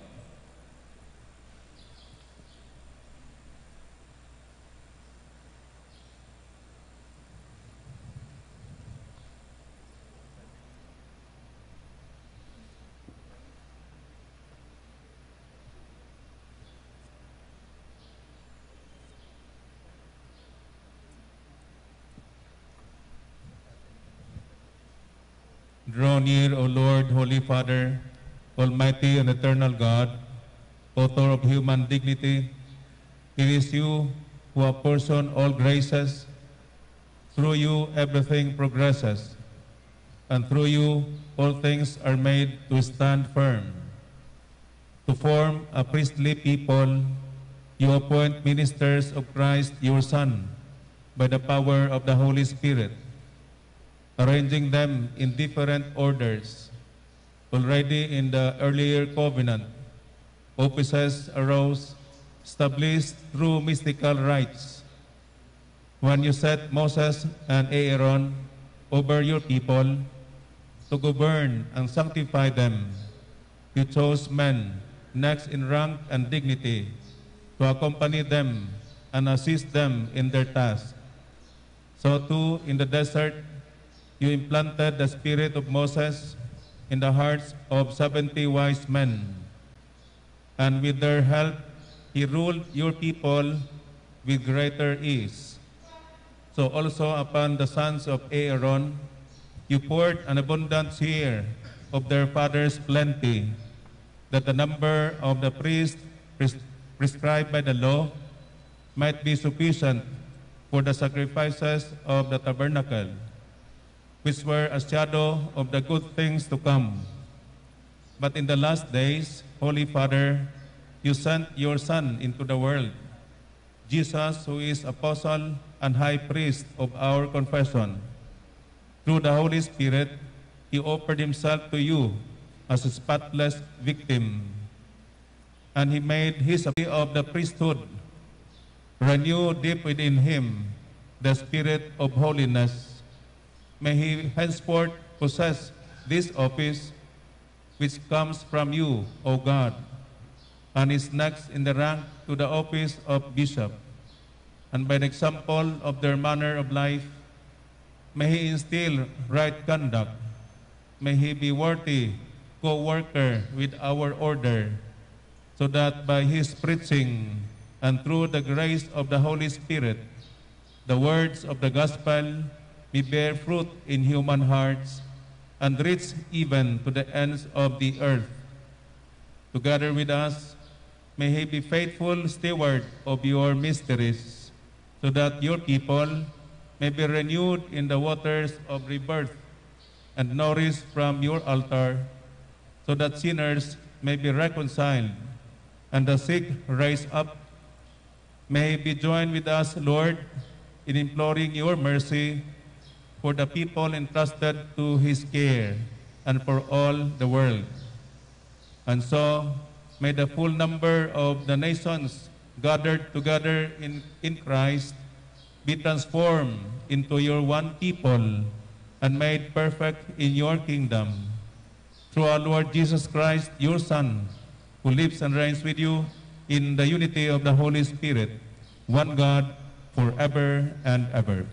[SPEAKER 1] Draw near, O Lord, Holy Father, Almighty and eternal God, author of human dignity. It is you who apportion all graces. Through you everything progresses, and through you all things are made to stand firm. To form a priestly people, you appoint ministers of Christ your Son by the power of the Holy Spirit, arranging them in different orders. Already in the earlier covenant, offices arose, established through mystical rites. When you set Moses and Aaron over your people to govern and sanctify them, you chose men next in rank and dignity to accompany them and assist them in their task. So too in the desert, you implanted the spirit of Moses in the hearts of 70 wise men, and with their help, he ruled your people with greater ease. So also upon the sons of Aaron, you poured an abundant share of their father's plenty, that the number of the priests prescribed by the law might be sufficient for the sacrifices of the tabernacle, which were a shadow of the good things to come. But in the last days, Holy Father, you sent your Son into the world, Jesus, who is Apostle and High Priest of our confession. Through the Holy Spirit, he offered himself to you as a spotless victim, and he made his appeal of the priesthood. Renew deep within him the spirit of holiness. May he henceforth possess this office which comes from you, O God, and is next in the rank to the office of bishop. And by the example of their manner of life, may he instill right conduct. May he be worthy co-worker with our order, so that by his preaching and through the grace of the Holy Spirit, the words of the gospel may bear fruit in human hearts and reach even to the ends of the earth. Together with us, may he be faithful steward of your mysteries, so that your people may be renewed in the waters of rebirth and nourished from your altar, so that sinners may be reconciled and the sick raised up. May he be joined with us, Lord, in imploring your mercy for the people entrusted to his care and for all the world. And so, may the full number of the nations gathered together in Christ be transformed into your one people and made perfect in your kingdom. Through our Lord Jesus Christ, your Son, who lives and reigns with you in the unity of the Holy Spirit, one God, forever and ever.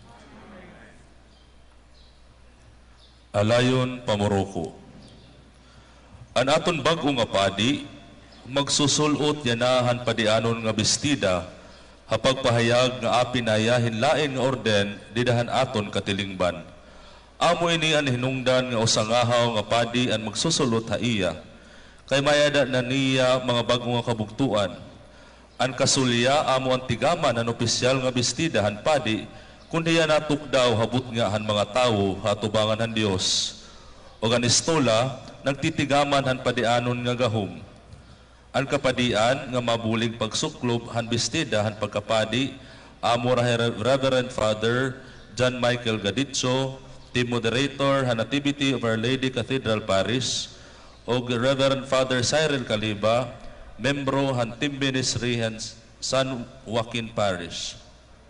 [SPEAKER 2] Alayon Pamoroko. An aton bag-o nga padi, magsusulot yanahan padianon nga bestida, hapagpahayag nga apinayahin lain nga orden, didahan aton katilingban. Amo ini an hinungdan nga usangahaw nga padi an magsusulot haiya, kay mayada na niya mga bag-o nga kabugtuan. An kasulya amo ang tigaman an opisyal nga bestida han padi, kundi yan natukdaw habut nga han mga tao hatubangan han Dios. O an istola, nagtitigaman han padianon nga gahom. An kapadian nga mabulig pagsuklob han bestida han pagkapadi, amo Reverend Father John Michael Gaditso, team moderator han Nativity of Our Lady Cathedral Parish, o Reverend Father Cyril Caliba, membro han team ministry han San Joaquin Parish.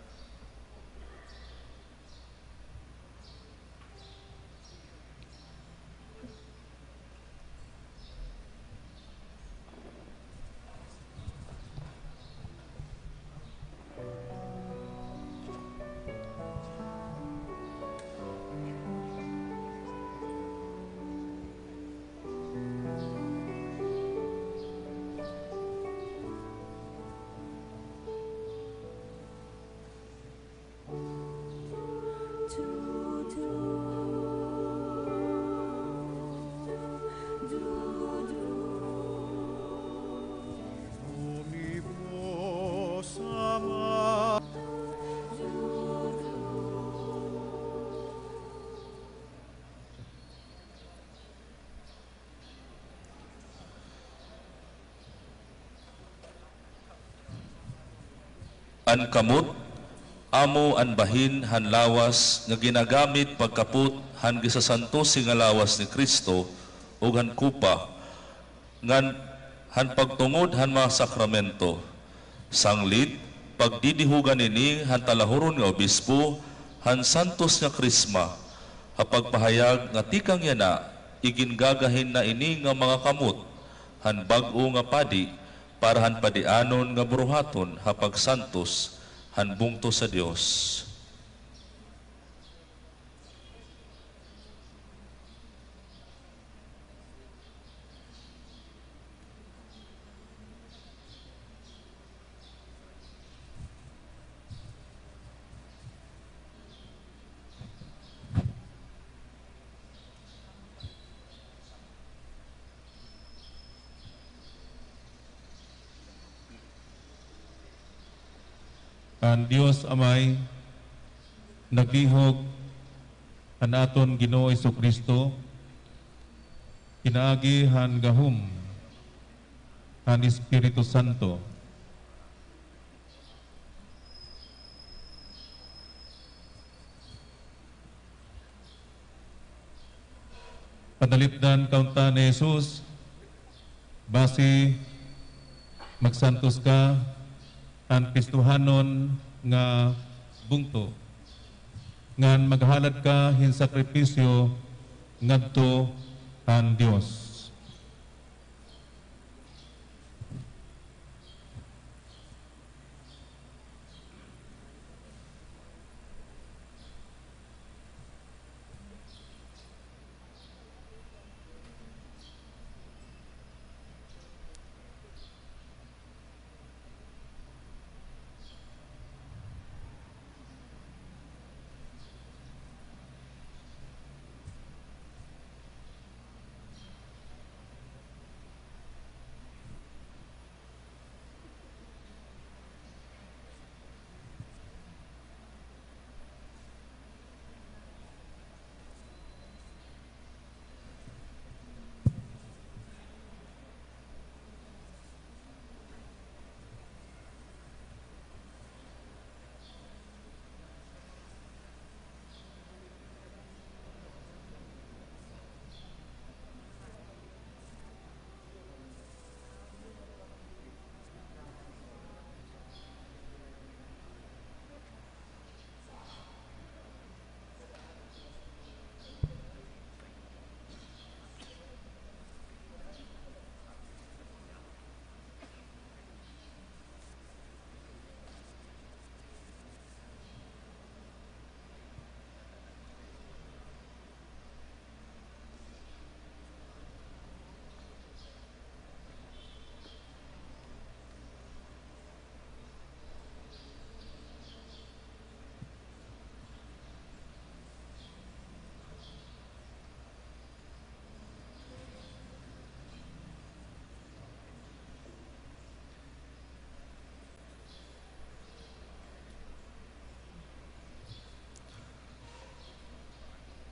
[SPEAKER 2] An kamot, amo an bahin han lawas nga ginagamit pagkaput han gisasantos nga lawas ni Kristo ug han kupa ngan han pagtungod han mga sakramento. Sanglit, pagdidihugan ini han talahuron nga obispo han santos nga krisma, hapagpahayag nga tikang yana igingagahin na ini nga mga kamot han bag-o nga padi para han padianon nga buruhaton hapag santos han bungto sa Dios.
[SPEAKER 1] Ang Dios Amay naglihok ang aton Ginoo Jesucristo, kinaagi han gahom han Espiritu Santo. Panalipdan kaunta ni Jesus, base magsantos ka ang Kristohanon nga bungto, ngan maghalad ka hin sakripisyo ngadto ang Dios.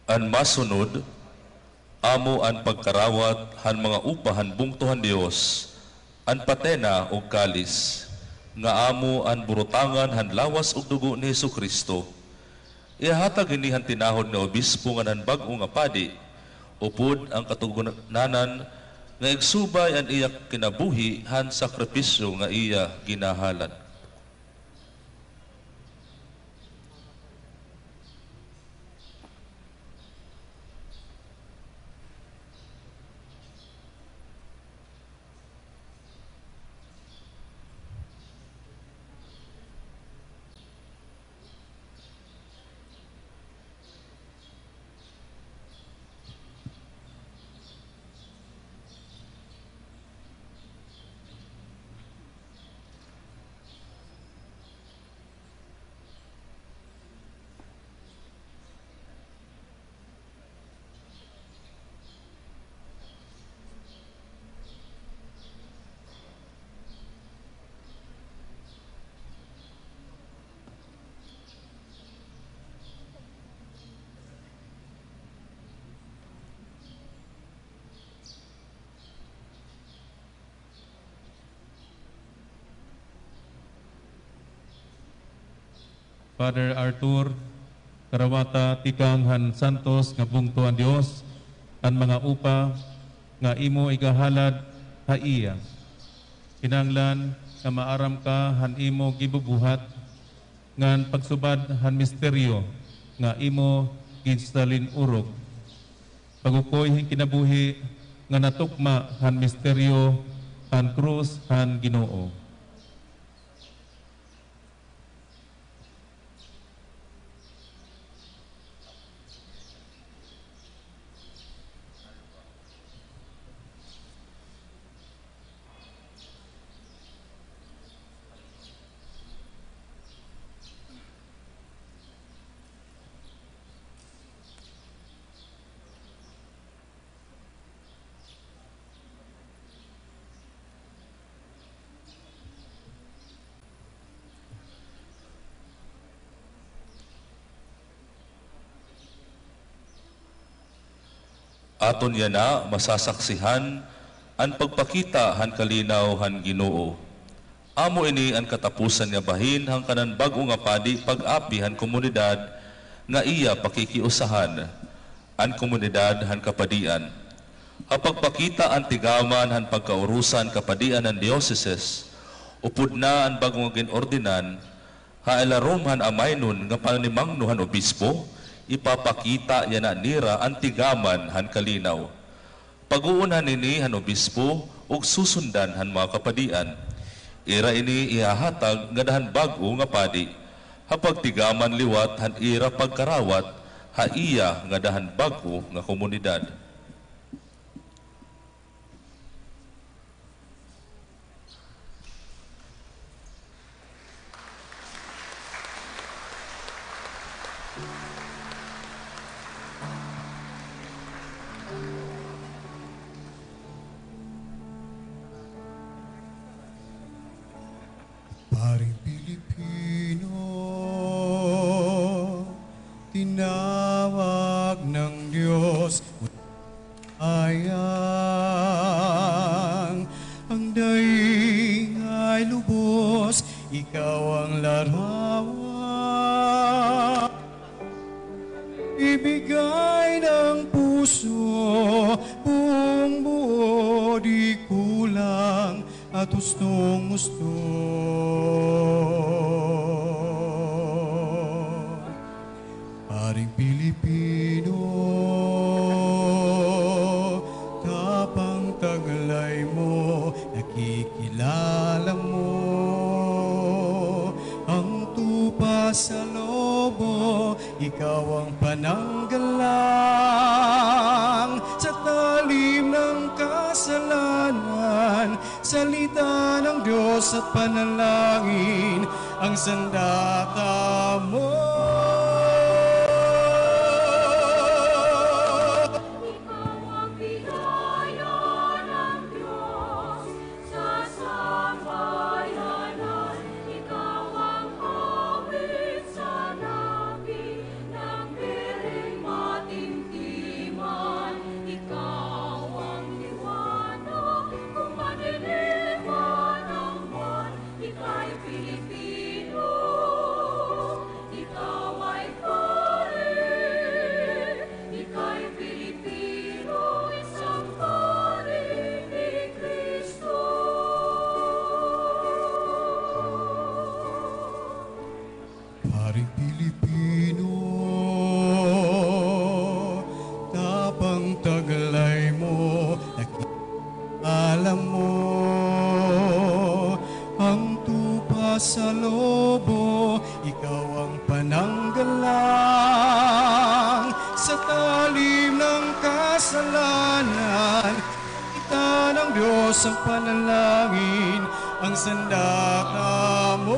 [SPEAKER 2] An masunod, amo an pagkarawat han mga upahan bungtuhan Dios, an patena o kalis, nga amo an burutangan han lawas ug dugo ni Jesucristo. Ihatag inihan tinahod nga obispo nga nan bag-o nga padi, upod ang katugunanan nga igsubay an iya kinabuhi han sakripisyo nga iya ginahalan.
[SPEAKER 1] Father Arthur, karawata tikang han santos nga bungtuan Dios, ang mga upa nga imo igahalad ha iya. Kinanglan nga maaram ka han imo gibubuhat, ngan pagsubad han misteryo nga imo ginsalin urog. Pagukoy hin kinabuhi nga natukma han misteryo han krus han Ginoo.
[SPEAKER 2] Aton yana masasaksihan an pagpakita han kalinaw han Ginoo. Amo ini an katapusan nga bahin hang kanan bag-o nga padi pag-api han komunidad nga iya pakikiusahan an komunidad han kapadian. Ha pagpakita an tigaman han pagkaurusan kapadian han dioceses, upod na ang bagong ginordinan, ha ilarom han amaynon nga panimangno han obispo, ipapakita yan na nira ang tigaman han kalinaw. Pag-uunan nini han obispo, ug susundan han mga kapadian. Ira ini ihahatag nga dahan bago nga padi, ha pagtigaman liwat han ira pagkarawat, ha iya nga dahan bago nga komunidad.
[SPEAKER 13] Paring Pilipino, tinawag ng Diyos, ayang ang daing ay lubos, ikaw ang larawan. Ibigay ng puso, buong buo, di kulang, at gustong gusto. Paring Pilipino, tapang taglay mo, nakikilala mo ang tupa sa lobo, ikaw ang pananggalang sa talim ng kasalanan. Salita ng Diyos at panalangin ang sandata mo.
[SPEAKER 12] Ikaw ang biyaya ng Diyos sa sambayanan. Ikaw ang awit sa labi ng piring matindi.
[SPEAKER 13] sa talim ng kasalanan. Kita ng Diyos ang panalangin, ang sandata mo.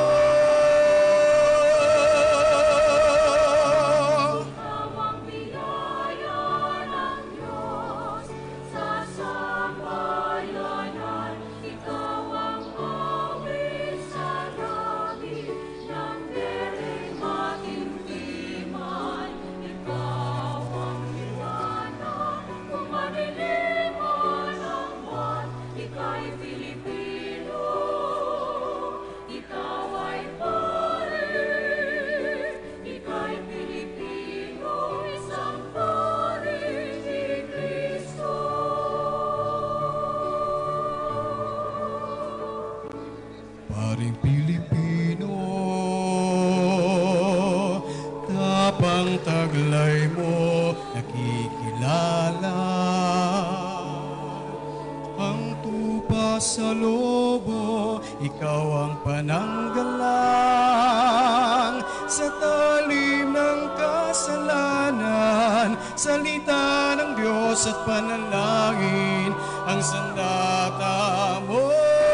[SPEAKER 13] Paring Pilipino, tapang taglay mo nakikilala. Ang tupa sa lobo, ikaw ang pananggalang. Sa talim ng kasalanan, salita ng Diyos at panalangin, ang sandata mo.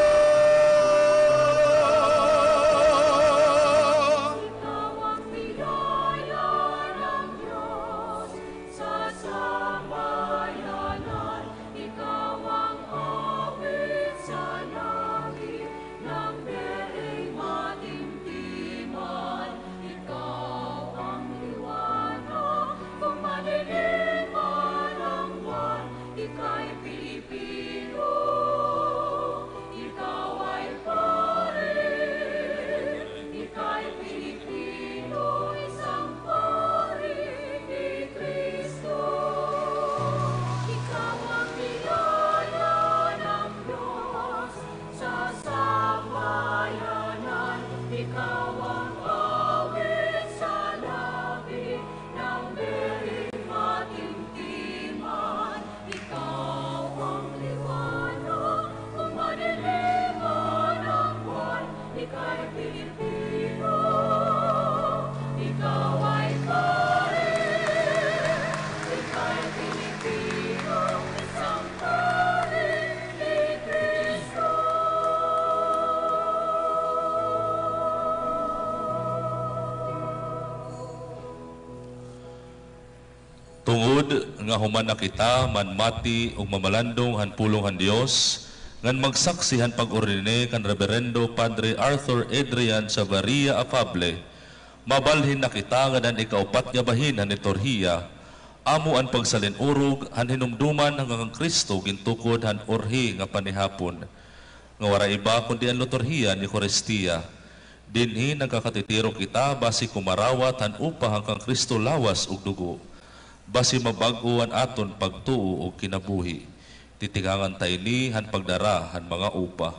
[SPEAKER 2] Tungod nga human na kita manmati ug mamalandong hanpulong han Dios ngan magsaksihan pag-orine kan Reverendo Padre Arthur Adrian Chavarria Afable, mabalhin na kita nga dan ikaupat nga bahin han liturhiya, amo ang pagsalinurog han hinumduman hanggang Kristo gintukod han orhi nga panihapon, nga wara iba kundi ang liturhiya ni Eucharistia. Dinhi nagkakatitiro kita basi kumarawat han upa hanggang Kristo lawas ug dugo, basi mabag-uan aton pagtuo o kinabuhi. Titigangan tayo ni han pagdara han mga upa.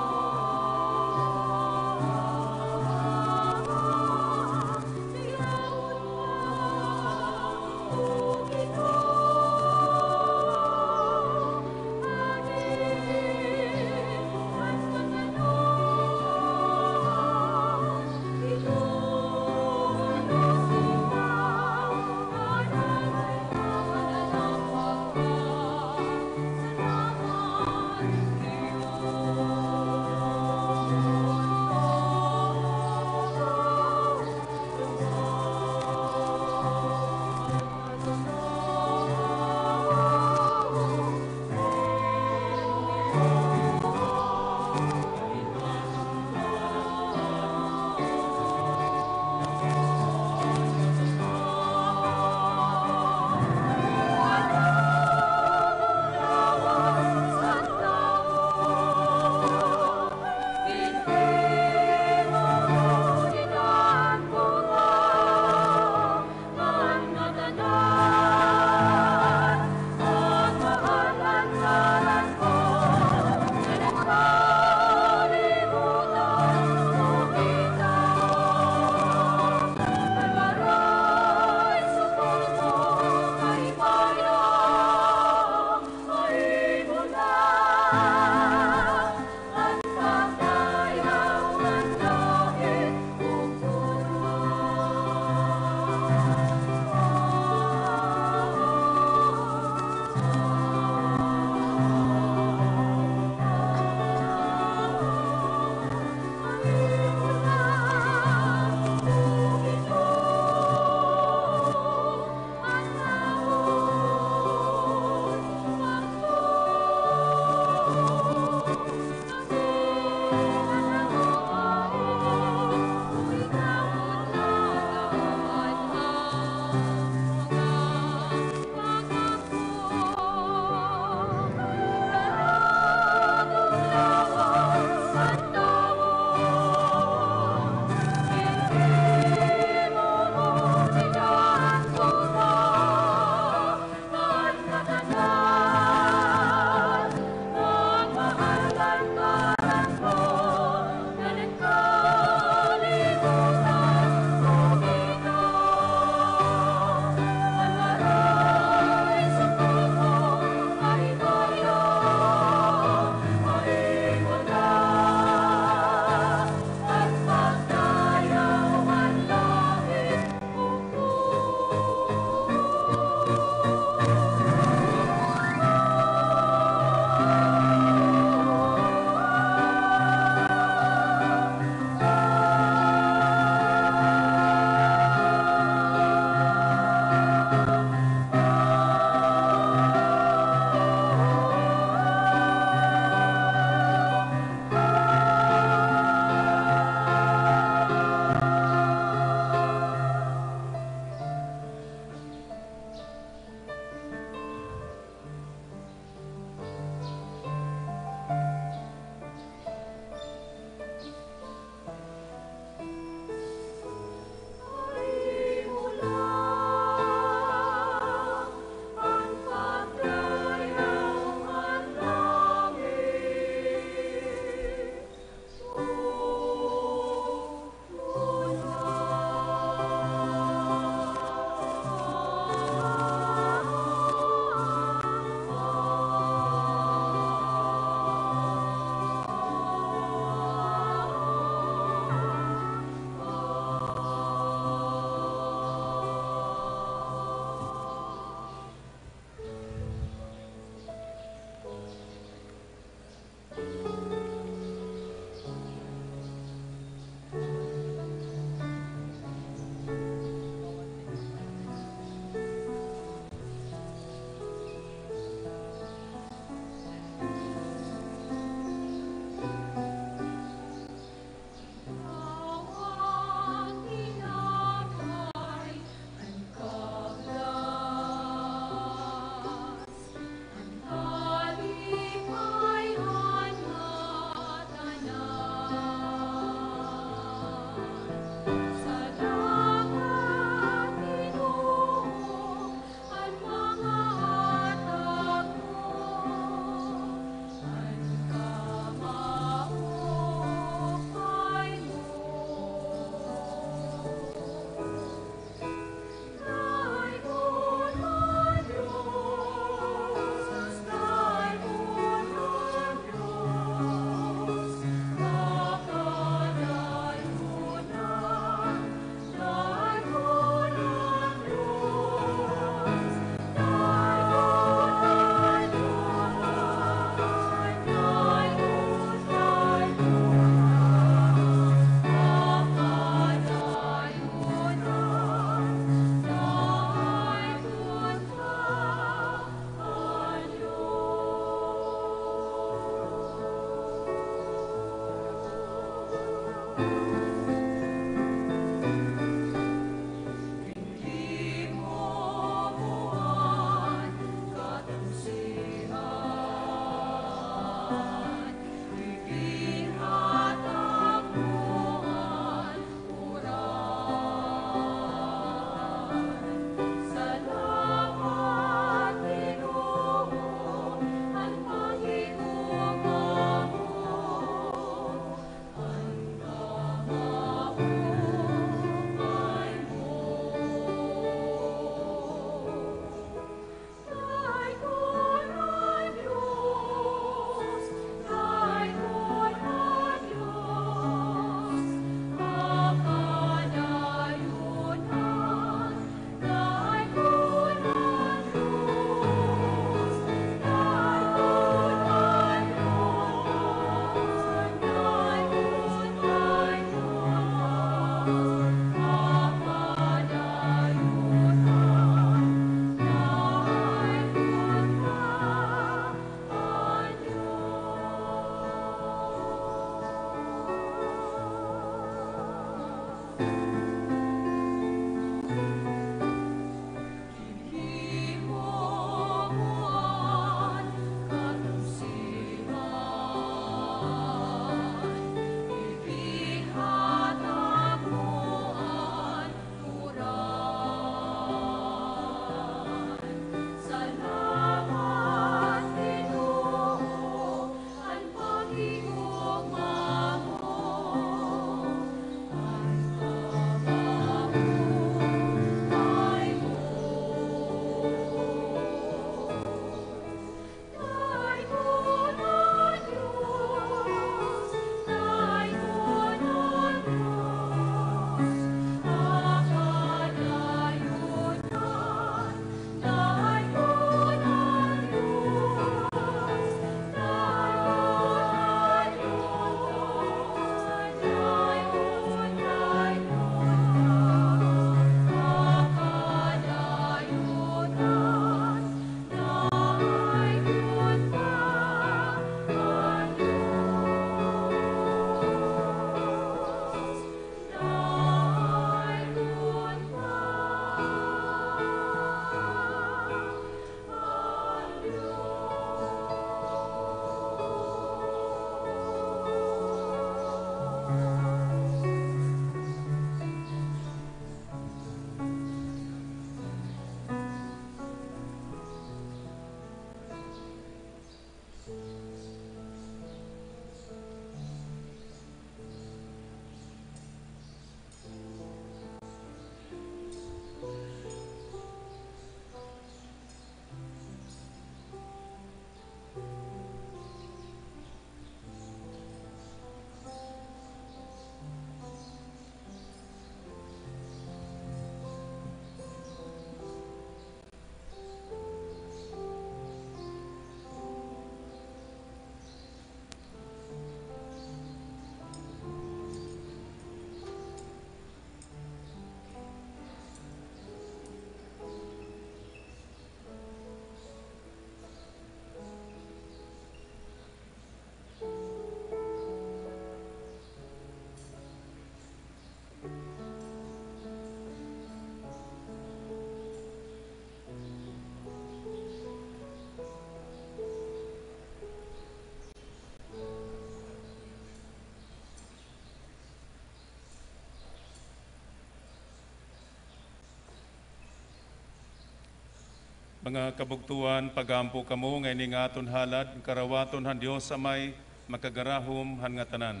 [SPEAKER 1] Mga kabugtuan, pagampo kamo ngay ning aton halad, karawaton han Dios amay makagarahom han nga tanan.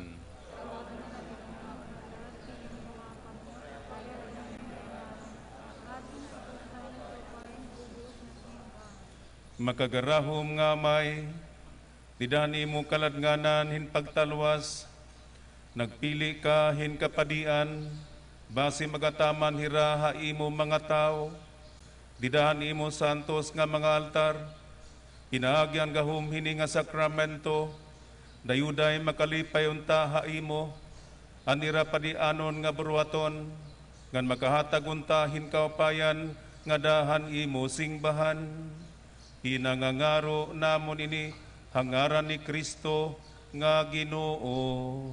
[SPEAKER 1] Makagarahom nga may didani mo kaladnganan hin pagtalwas, nagpili ka hin kapadian, base magataman hira ha imo mga tao, didahan imo santos nga mga altar, inaagyan gahum hini nga sakramento, dayuday makalipay unta ha imo, anira padianon nga buruaton, ngan makahatag unta hin kaupayan nga dahan imo singbahan. Pinangangaro namon ini hangaran ni Kristo nga Ginoo.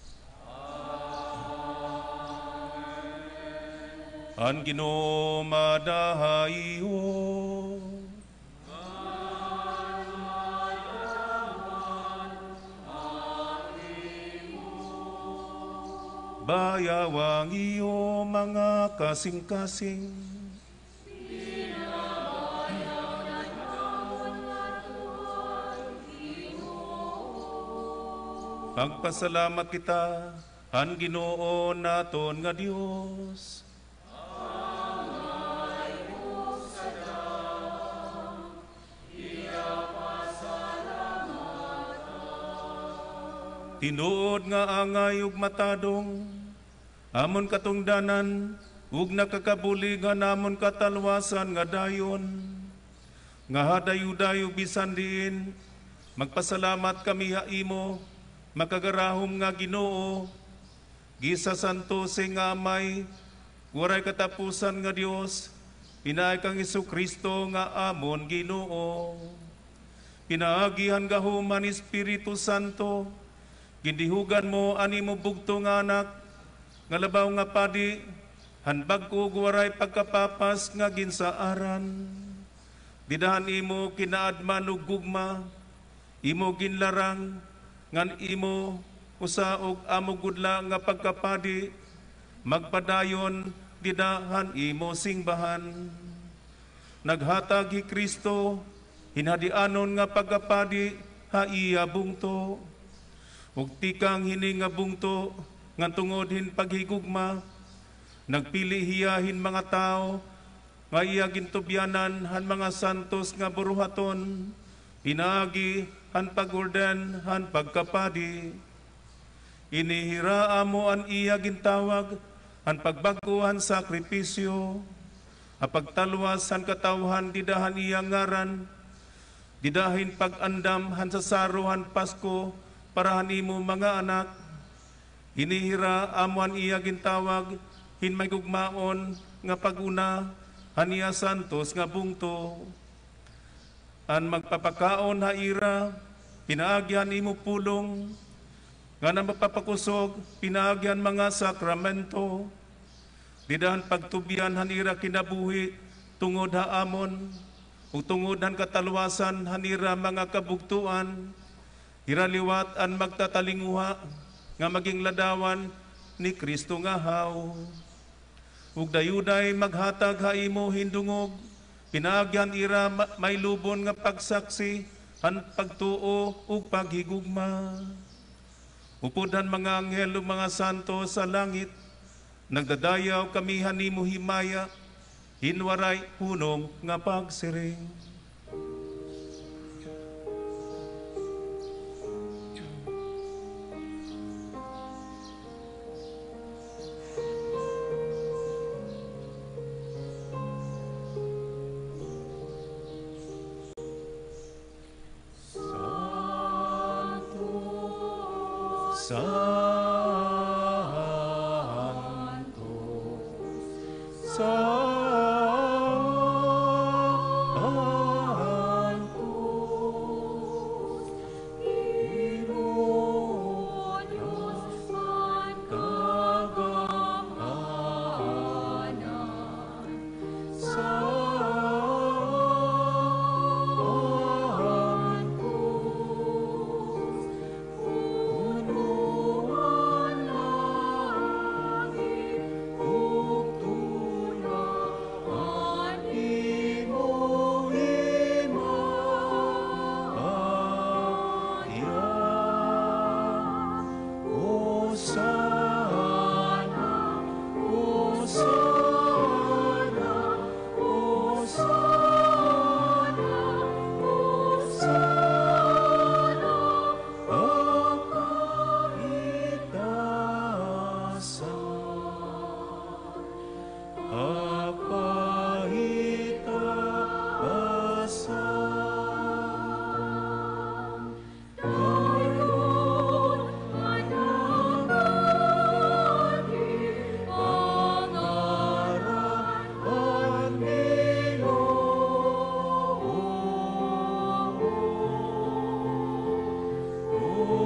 [SPEAKER 1] Ang Ginoo madahayo. Bayawang iyo mga kasing-kasing. Pagpasalamat kita, han Ginoo naton nga Dios. Tinuod nga angay ug matadong, amon katungdanan, ug nakakabuli nga namon katalwasan nga dayon. Nga hadayo-dayo bisan diin, magpasalamat kami ha imo, makagarahom nga Ginoo, gisa santo sing amay, waray katapusan nga Dios, pinaay kang Jesu-Kristo nga amon Ginoo. Pinaagihan gahuman Espiritu Santo, gindihugan mo ani mo bugto nga anak, nga labaw nga padi, hanbag ko waray pagkapapas nga ginsaaran. Didahan imo kinaadman ug gugma, imo ginlarang, ngan imo usaog amo gudla nga pagkapadi, magpadayon didahan imo singbahan. Naghatag hi Kristo, hinadianon nga pagkapadi ha iya bungto. Ug tikang hini nga bungto, ngan tungod hin paghigugma, nagpili hiyahin mga tao, nga iya gintubyanan han mga santos nga buruhaton, pinaagi han pagurdan han pagkapadi. Inihira mo an iya gintawag han pagbaguhan sakripisyo, a pagtalwas han katawhan didahan iya ngaran, didahin pag-andam han sasaruhan Pasko para hanimo mga anak. Inihira amo an iya gintawag hin may gugmaon nga paguna han iya santos nga bungto. An magpapakaon ha ira, pinaagyan imo pulong, nga na mapapakusog, pinaagyan mga sakramento, didahan pagtubyan han ira kinabuhi, tungod ha amon, ug tungod han katalwasan han ira mga kabugtuan, iraliwat an magtatalinguha, nga maging ladawan ni Kristo nga haw. Ug dayuday maghatag ha imo hindungog, pinaagyan ira may lubon nga pagsaksi, han pagtuo ug paghigugma. Upodhan mga anghel ug mga santo sa langit, nagdadayaw kami hanimo himaya, hinwaray hunong nga pagsiring.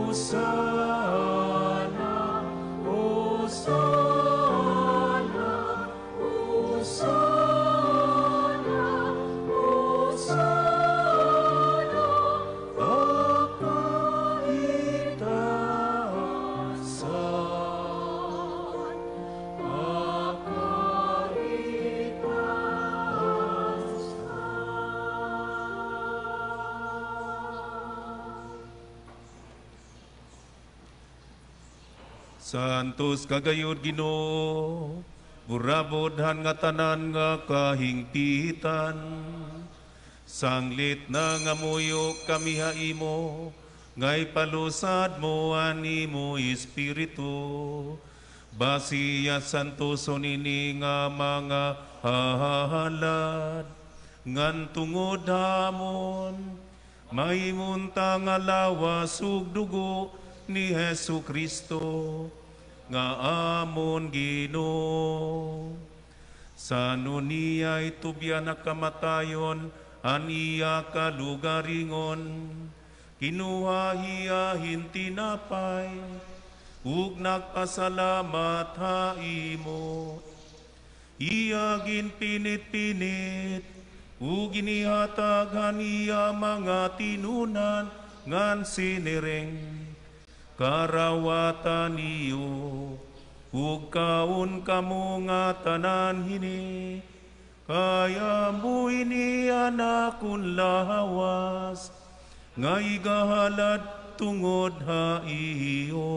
[SPEAKER 1] Santos kagayod Ginoo, burabodhan nga tanan nga kahingpitan. Sanglit na nga muyo kami haimo, ngay palusad mo ani mo Espiritu. Basiya santos nini nga mga hahalad, ngan tungod hamon, may munta nga lawas ug dugo ni Hesu Kristo nga amon Ginoo. Sano niya itubyan na kamatayon aniya kalugaringon, kinuha hiya hintinapay ug nagpasalamat haimo. Iya ginpinit-pinit ug ginihatag haniya mga tinunan ngan sinireng. Karawatan niyo, ug kaon kamo nga tanan hini, kaya mo ini anakon lawas, nga igahalad tungod haiyo.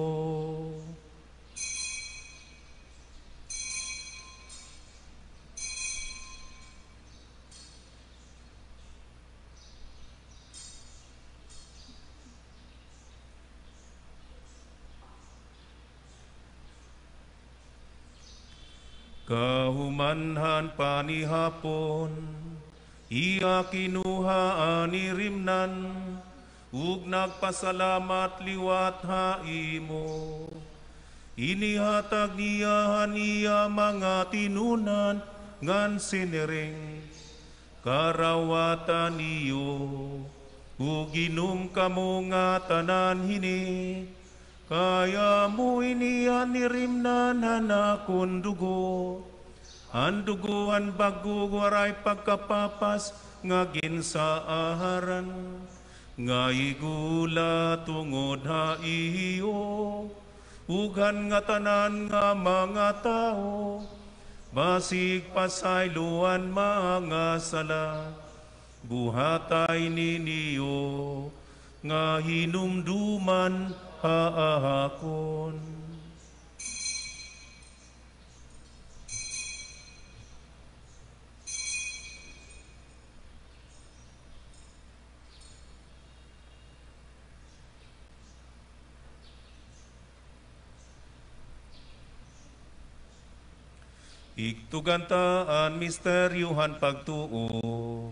[SPEAKER 1] Kahumanhan panihapon, iya kinuha ani rimnan, ug nagpasalamat liwat haimo. Inihatag niya haniya mga tinunan ngan sinireng. Karawatan niyo, ug inom kamo nga tanan hini, kaya mo iniyan ni rimnan hanakon dugo. Ang duguan bago waray pagkapapas nga ginsaaharan, nga igula tungod haiyo. Ugan nga tanan nga mga tao, basig pasayloan mga sala. Buhatay ninyo nga hinumduman haahakon. Igtugantaan misteryohan pagtuo.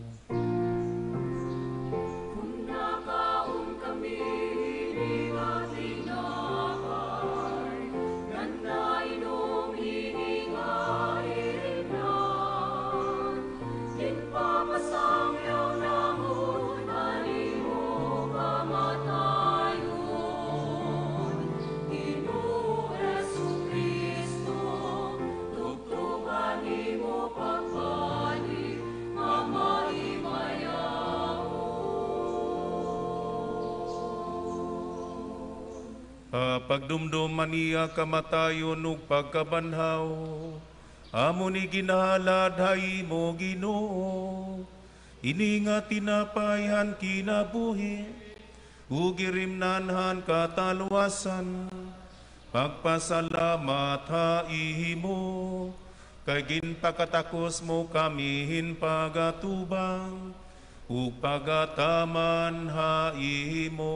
[SPEAKER 1] Pagdumdum maniya kamatayon ug pagkabanhaw, amo ni ginahalad haimo Ginoo. Ini nga tinapayhan kinabuhi, ug girimnanhan kataluwasan. Pagpasalamat haimo, kay ginpakatakos mo kamihin pagatubang, ug pagataman haimo.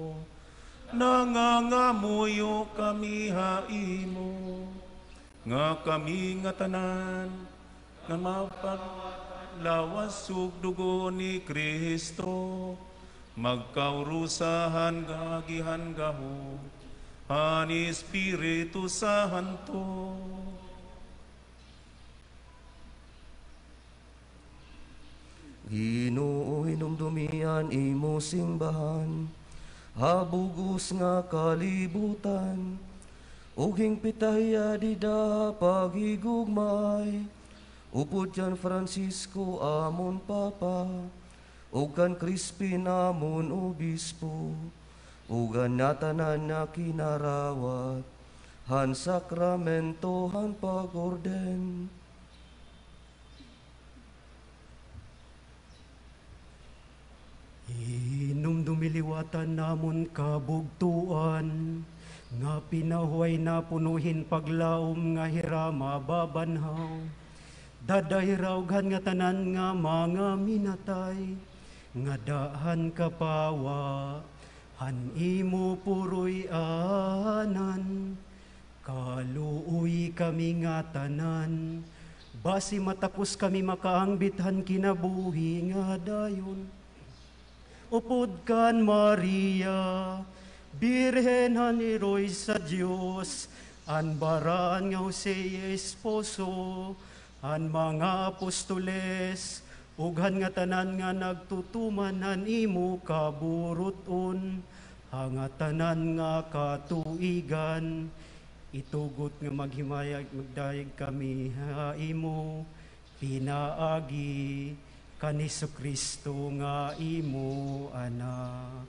[SPEAKER 1] Nangangamuyo kami haimo, nga kami nga tanan, nga mapaglawas ug dugo ni Kristo, magkaurusahan gagihan gaho, ani Espiritu Santo.
[SPEAKER 9] Ginoo hinumdumian imo simbahan,
[SPEAKER 14] habugos nga kalibutan, uging pitaya dida pagigugmay, upod yan Francisco amon Papa, ugan Crispin amon Obispo, ugan natanan na kinarawat, han sakramento han pagorden.
[SPEAKER 8] Inumdumiliwatan namon kabugtuan, nga pinahuay na punuhin paglaom nga hirama babanhaw. Daday rawgan nga tanan nga mga minatay, nga daan kapawa, han imo puroy anan. Kaluoy kami nga tanan, basi matapos kami makaangbithan kinabuhi nga dayon. Upod kan Maria, Birhen haniroy sa Diyos, an baran nga Jose esposo, an mga apostoles, ughan nga tanan nga nagtutuman han imo kaburuton, hanga tanan nga katuigan, itugot nga maghimayag magdayeg kami ha imo, pinaagi, kan Jesu-Kristo nga imo anak.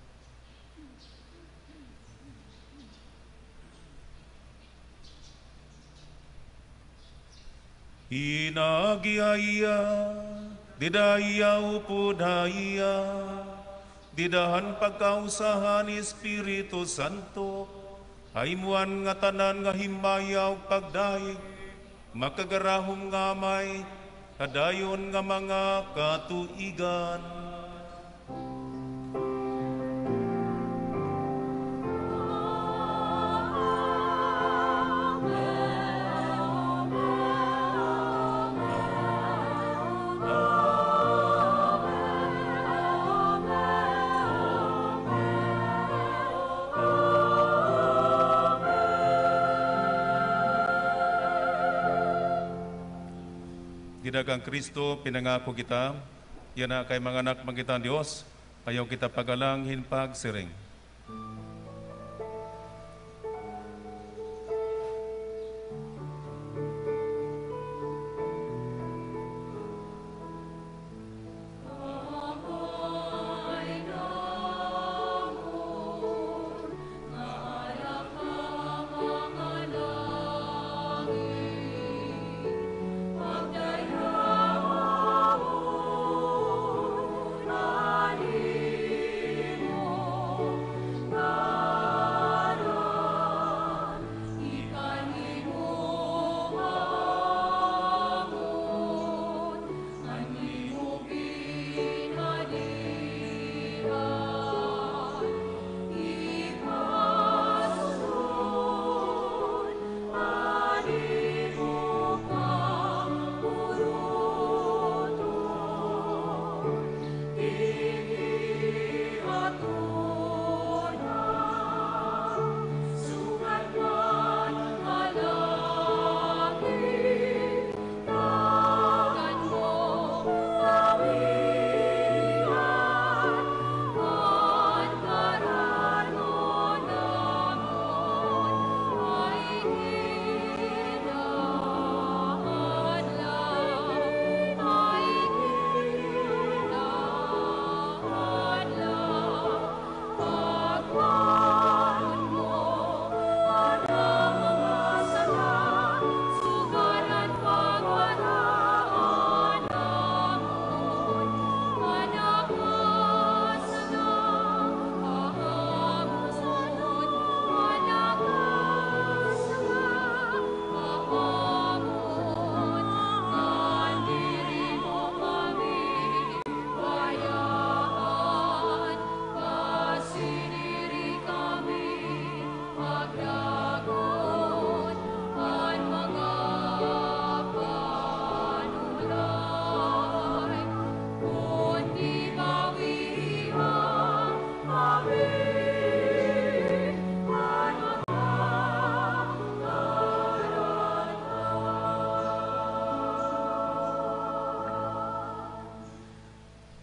[SPEAKER 1] Inagiaya, didaya upodaya, didahan pagkausahan ni Espiritu Santo, haimuan nga tanan nga himbayaw pagdaig, makagarahom nga may, kadayon nga mga katuigan. Ginagang Kristo, pinangako kita, yan na kay mga anak magkita Diyos, ayaw kita pagalanghin pagsiring.
[SPEAKER 12] Mo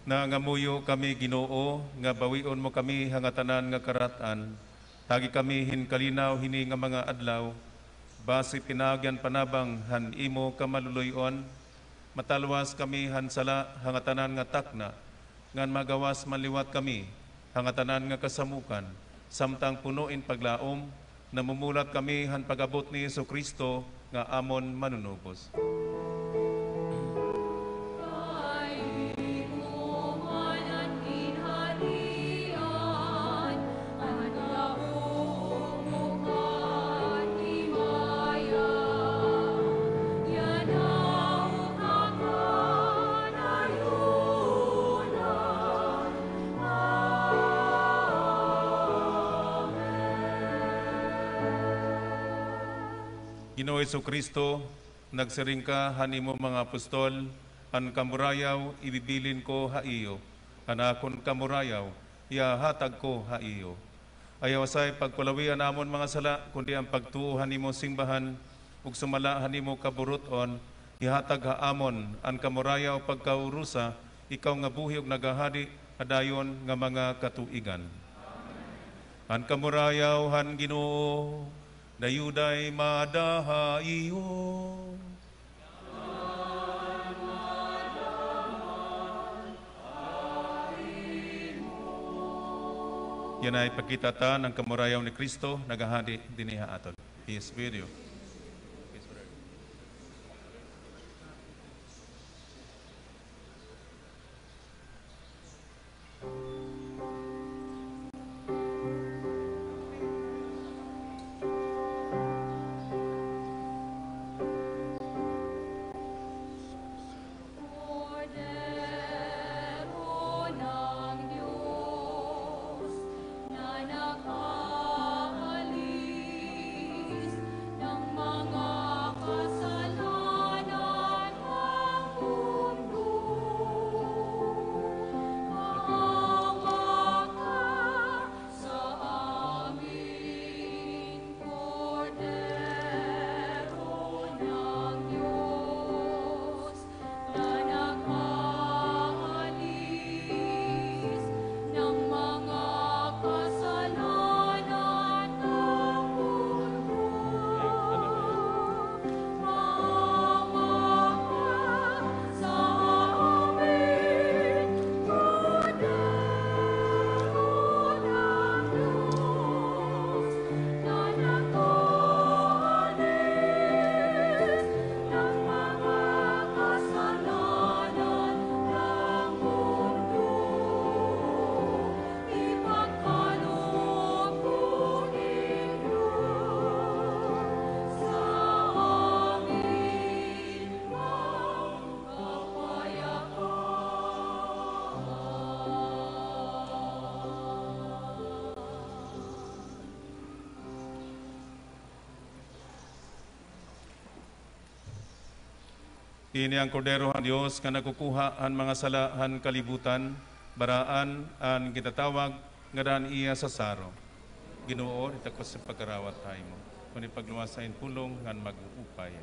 [SPEAKER 1] Na ngamuyo kami Ginoo, nga bawion mo kami hangatanan nga karatan. Tagi kami hinkalinaw hini nga mga adlaw, base pinagyan panabang han imo kamaluluyon, matalwas kami hansala hangatanan nga takna, ngan magawas maliwat kami hangatanan nga kasamukan, samtang punuin paglaom, namumulat kami han pagabot ni Jesucristo nga amon manunubos. Ginoo Jesucristo, nagsiring ka hanimo mga apostol, an kamurayaw ibibilin ko ha iyo, anakon kamurayaw iahatag ko ha iyo. Ayaw say pagpalawian namon mga sala, kundi ang pagtuo hanimo singbahan, ug sumala hanimo kaburuton, ihatag ha amon an kamurayaw pagkaurusa, ikaw nga buhi ug nagahadi adayon nga mga katuigan. An kamurayaw han Ginoo, dayuday madaha iyo. Yan ay pagkitata ng kamurayaw ni Kristo, nagahadi diniha aton. He is with you. Kini ang kordero ang Dios nga nakukuha ang mga salahan kalibutan, baraan ang gitatawag nga daan iya sa saro. Ginoo, itakos sa pagkarawat tayo mo. Kung ipagluwasain pulong ngan mag-uupaya.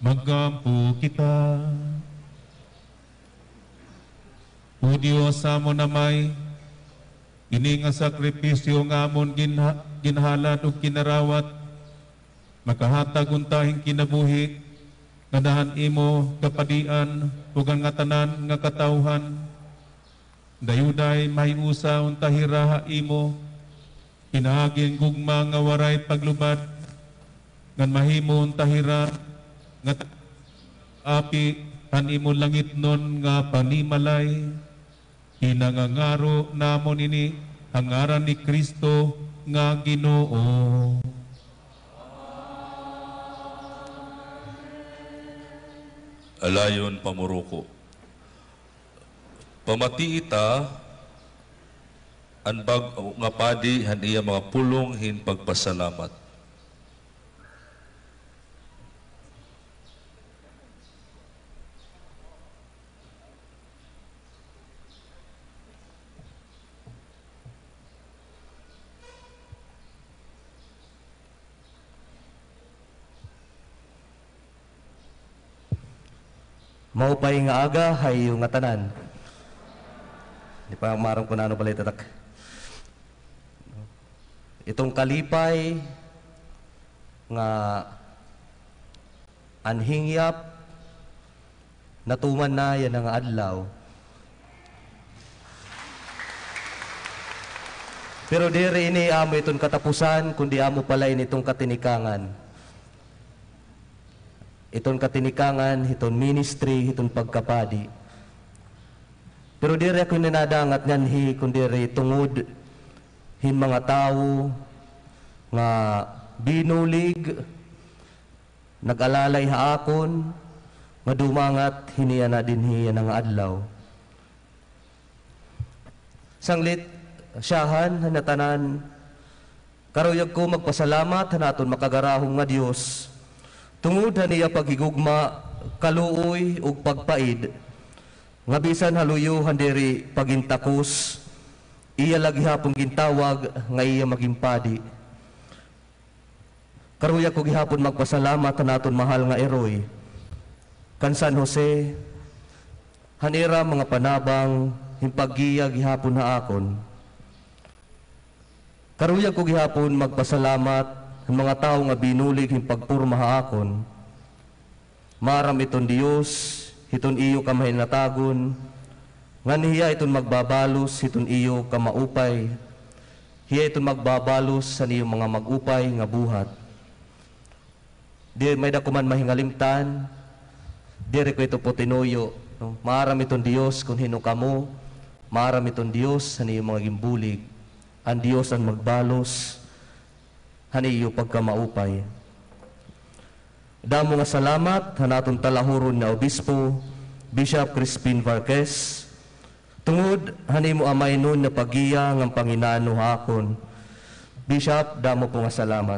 [SPEAKER 1] Magampo kita. O Dios sa amon namay, ini nga sakripisyo nga amon ginhalad o kinarawat, makahatag untahing kinabuhi, nadahan imo kapadian ug ang nga tanan nga katawhan, dayuday mahiusa untahiraha imo, pinaaging gugma nga waray paglubad, ngan mahimo untahira nga api han imo langit non nga panimalay, hinangangaro namon ini ang ngaran ni Kristo nga Ginoo.
[SPEAKER 2] Alayon pamuruko. Pamati ita anbag nga padi han iya mga pulong hin pagpasalamat.
[SPEAKER 14] Maupay nga aga, hayo nga tanan. Di pa marang ko na ano pala itatak. Itong kalipay nga anhingyap natuman na yan ang adlaw. Pero diri ini amo itong katapusan, kundi amo pala itong katinikangan. Iton katinikangan, iton ministry, iton pagkapadi. Pero diri ako ninadangat nganhi kung diri tungod hin mga tao nga binulig, nag-alalay haakon, nga dumangat hiniya na dinhi nga adlaw. Sanglit siyahan hanatanan, karuyag ko magpasalamat hanaton makagarahong nga Dios. Tungod niya paghigugma, kaluoy ug pagpaid, nga bisan haluyuhan diri pagintakos, iya lagi hapon gintawag nga iya magimpadi. Karuya ko gihapon magpasalamat naton mahal nga eroy, kan San Jose, hanira mga panabang himpaggiya gihapon na akon. Karuya ko gihapon magpasalamat ang mga tao nga binulig yung pagpurma akon. Maram iton Dios, iton iyo ka mahinatagon, nga niya iton magbabalos, iton iyo ka maupay, hiya iton magbabalos sa niyo mga magupay nga buhat. Di may dakuman mahingalimtan, diri ko ito po tinuyo. No? Maram iton Dios kung hino ka mo, maram iton Dios sa niyo mga gimbulig. Ang Dios ang magbalos, haniyo pagkamaupay. Damo nga salamat hanaton talahuron na obispo Bishop Crispin Varquez, tungod hanimo amay nun na pagiya ng Panginano hakon. Bishop, damo po nga salamat.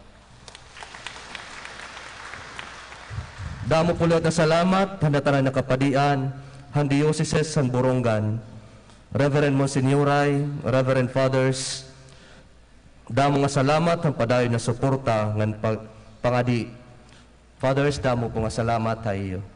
[SPEAKER 14] Damo po lahat na salamat hanatanan na kapadian han Diocese San Borongan, Reverend Monsignoray, Reverend Fathers. Damo nga salamat ang padayon na suporta ng pangadi. Fathers, damo po nga salamat tayo.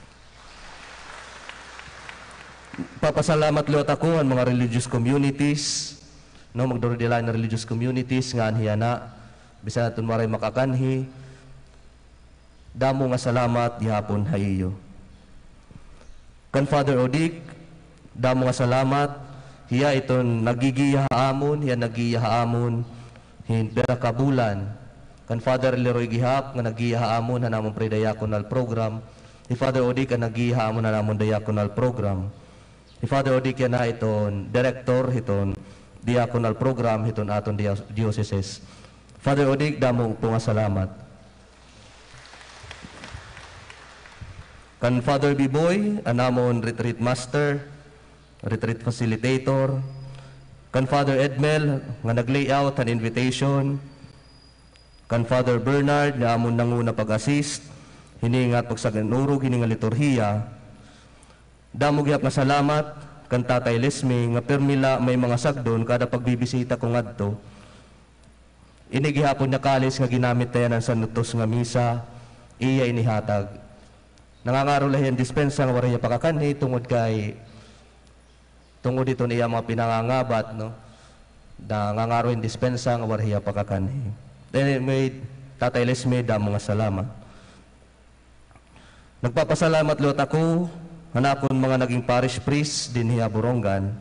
[SPEAKER 14] Papasalamat lot ako ang mga religious communities, no, magdorodilan na religious communities nga anhiyana, bisa natin maray makakanhi. Damo nga salamat gihapon hayo. Kan Father Odik, damo nga salamat, hiya iton nagigiyahaamon, hiya nagiyahaamon hindera kabulan. Kan Father Leroy Gihap nga nagiyahaamon na namon pre-diaconal program. Ni Father Odik nga nagiyahaamon na namon diaconal program. Ni Father Odik na iton director iton diaconal program iton aton diocese. Father Odik, damo po nga salamat. Kan Father Biboy, anamon retreat master, retreat facilitator. Kan Father Edmel, nga nag-layout an invitation. Kan Father Bernard, nga amon nanguna pag-assist, hiningat pagsaganurog, hininga liturhiya. Damo gyap nga salamat, kan Tatay Lesme, nga permila may mga sagdon, kada pagbibisita ko ngadto. Inigihapon niya kalis nga ginamit tayo ng sanutos nga misa, iya inihatag. Nangangaro lahi ang dispensa nga waraya pakakanhi tungod ito niya mga pinangangabat, no? Nangangaro yung dispensa nga waraya pakakanhi. Then may Tatay Lesme, damo nga salamat. Nagpapasalamat lot ako, hanapon mga naging parish priest din hiya Borongan.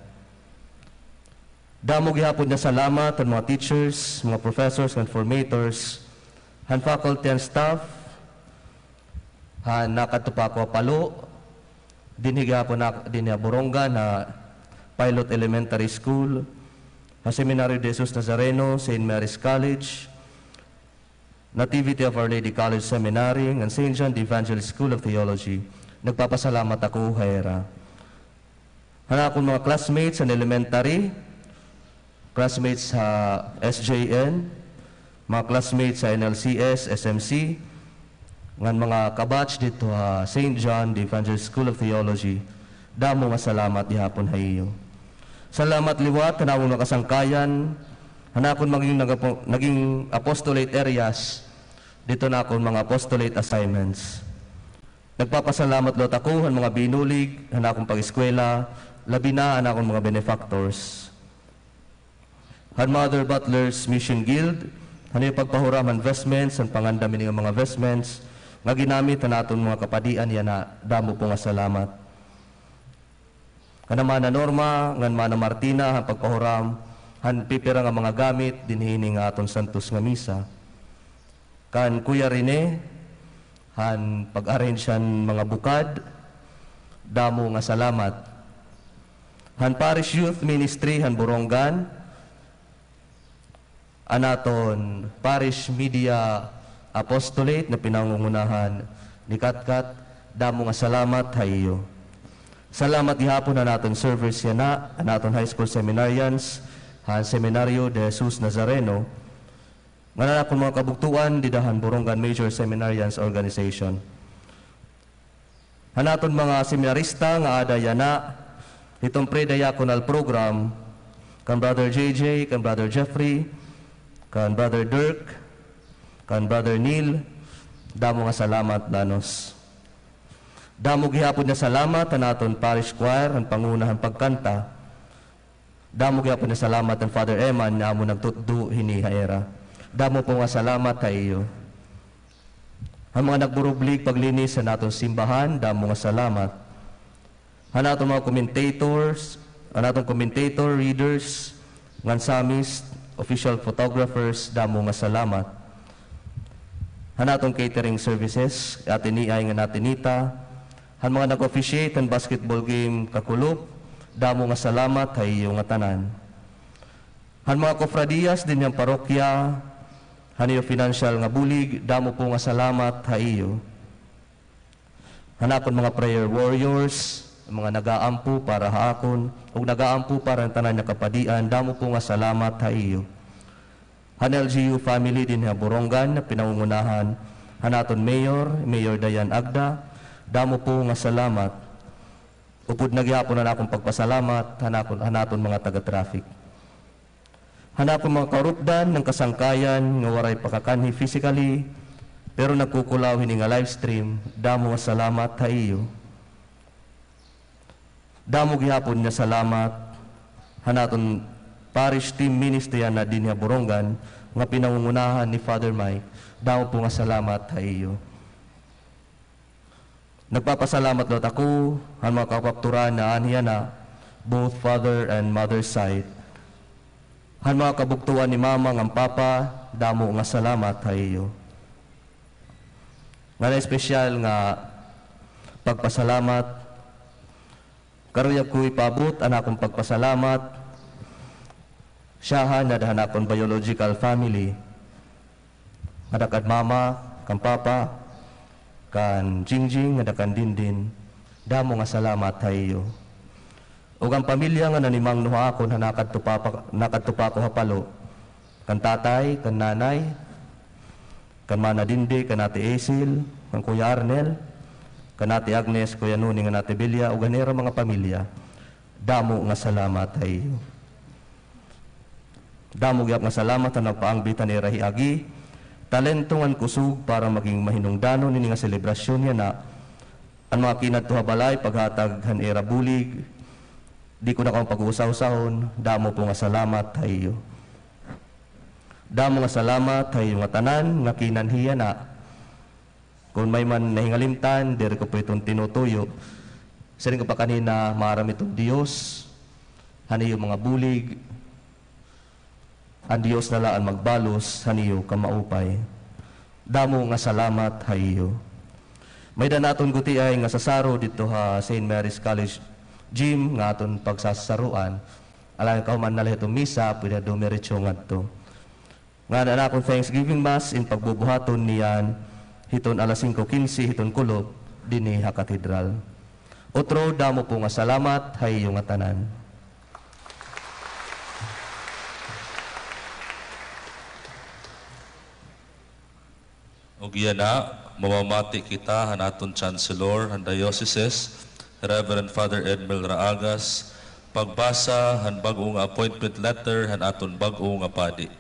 [SPEAKER 14] Damo gihapon niya salamat ang mga teachers, mga professors and formators, han faculty and staff, han nakatupako palo, din higapon din hiya Borongan na Pilot Elementary School, ha Seminario de Jesus Nazareno, St. Mary's College, Nativity of Our Lady College Seminary, and St. John the Evangelist School of Theology. Nagpapasalamat ako, Haera. Hanakon mga classmates sa elementary, classmates sa SJN, mga classmates sa NLCS, SMC, ngan mga kabatch dito sa St. John the Evangelist School of Theology. Damo nga salamat ihapon hayo. Salamat liwat kanawong mga kasangkayan, hanakon naging apostolate areas, dito na akong mga apostolate assignments. Nagpapasalamat lot ako ang mga binulig, hanakong pag-eskwela, labi na ang akong mga benefactors. Han Mother Butler's Mission Guild, ano yung pagpahuram investments, ang pangandamin ng mga investments, nga ginamit na natin mga kapadian, yan na damo po nga salamat. Kanamana Norma, ngan Mana Martina, ang pagpahuram, han pipira nga mga gamit, dinhini nga aton santos nga misa. Kan Kuya Rene, han pag-arrange yan mga bukad, damo nga salamat. Han Parish Youth Ministry, han Borongan, anaton Parish Media Apostolate na pinangungunahan ni Katkat, damo nga salamat hayo. Salamat ihapon na naton servers yan na, naton high school seminarians, han Seminario de Jesus Nazareno, nga na akong mga kabugtuan, didahan Borongan Major Seminarians Organization. Hanaton mga seminarista nga ada yan na, itong pre-diaconal program, kan Brother JJ, kan Brother Jeffrey, kan Brother Dirk, kan Brother Neil, damo nga salamat danos. Damo gihapon niya salamat naton parish choir, ang pangunahan pagkanta. Damo gihapon niya salamat ang Father Eman na amo nagtutdu hini haera. Damo po nga salamat kay iyo. Ang mga nagburublig paglinis sa naton simbahan, damo nga salamat. Ang naton mga commentators, ang naton commentator, readers, ngansamis, official photographers, damo nga salamat. Ang naton catering services, atiniay nga natinita, ang mga nag-officiate ang basketball game kakulop, damo nga salamat kay iyo nga tanan. Ang mga kofradiyas din yung parokya, haniyo financial nga bulig, damo po nga salamat kay iyo. Hanapon mga prayer warriors, mga nagaampo para haakon, o nagaampo para ang tanan niya kapadian, damo po nga salamat kay iyo. Han LGU family din yung Borongan na pinangungunahan, hanaton Mayor Dayan Agda, damo po nga salamat. Upod nagyapon na akong pagpasalamat, hanaton mga taga-traffic. Hanapon mga karupdan ng kasangkayan, nga waray pakakanhi physically, pero nagkukulaw hini nga live stream, damo nga salamat ha iyo. Damo gihapon nga salamat, hanaton parish team ministry na din nga Borongan, nga pinangungunahan ni Father Mike, damo po nga salamat ha iyo. Nagpapasalamat lot ako, ang mga kapapturan na aniya na, both father and mother side. Han mga kabugtuan ni mama ng papa, damo nga salamat ha iyo. Nga na espesyal nga pagpasalamat, karuyag ko ipabot, anakong pagpasalamat, siyahan na dahan akong biological family, adakad mama, kang papa, kan Jingjing, nga dakan Dindin, damo nga salamat ha iyo. O ang pamilya nga nanimang nuha ako na nakadtupa ko hapalo, kan tatay, kan nanay, kan Mana Dindi, kan Ate Esil, kan Kuya Arnel, kan Ate Agnes, Kuya Nuni, kan Ate Belia, o ganera mga pamilya, damo nga salamat ha iyo. Damo gyap nga salamat na nagpaangbitan ni Rahi Agi, talentongan kusog para maging mahinungdanon nini nga selebrasyon niya na ang mga kinadto balay paghatag han era bulig, di ko na kang pag-uusaw-sahon, damo po nga salamat hayo. Damo nga salamat hayo nga tanan nga kinanhiya na. Kung may man nahingalimtan, diri ko po itong tinutuyo. Siring ko pa kanina, marami itong Diyos, haniyo mga bulig, ang Diyos na laan magbalos, haniyo kamaupay. Damo nga salamat hayo. May danaton guti ay nga sasaro dito ha St. Mary's College Gym nga aton pagsasaruan. Alam ka man na itong misa, pwede dumiretso nga ito. Nga na akong Thanksgiving Mass in pagbubuhaton niyan, hiton alas 5:15 hiton kulob dinhi ha katedral. Otro damo po nga salamat hayo nga tanan.
[SPEAKER 2] Og iya na mamamati kita hanaton Chancellor han Dioceses Reverend Father Edmel Raagas pagbasa han bag-o nga appointment letter han aton bag-o nga padi.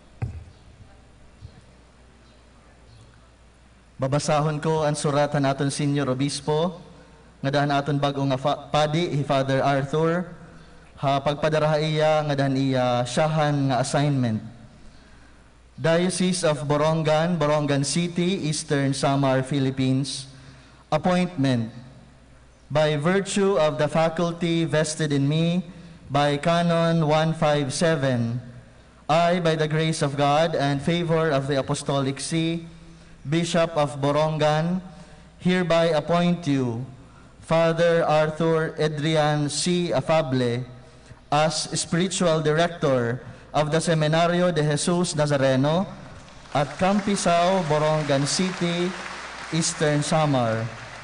[SPEAKER 15] Babasahon ko ang suratan naton Senior Obispo, nga daan aton bag-o nga padi, Father Arthur, ha pagpadaraha iya, nga daan iya siyahan nga assignment. Diocese of Borongan, Borongan City, Eastern Samar, Philippines, appointment. By virtue of the faculty vested in me by Canon 157, I, by the grace of God and favor of the Apostolic See, Bishop of Borongan, hereby appoint you, Father Arthur Adrian C. Afable, as Spiritual Director of the Seminario de Jesus Nazareno at Campisao, Borongan City, Eastern Samar.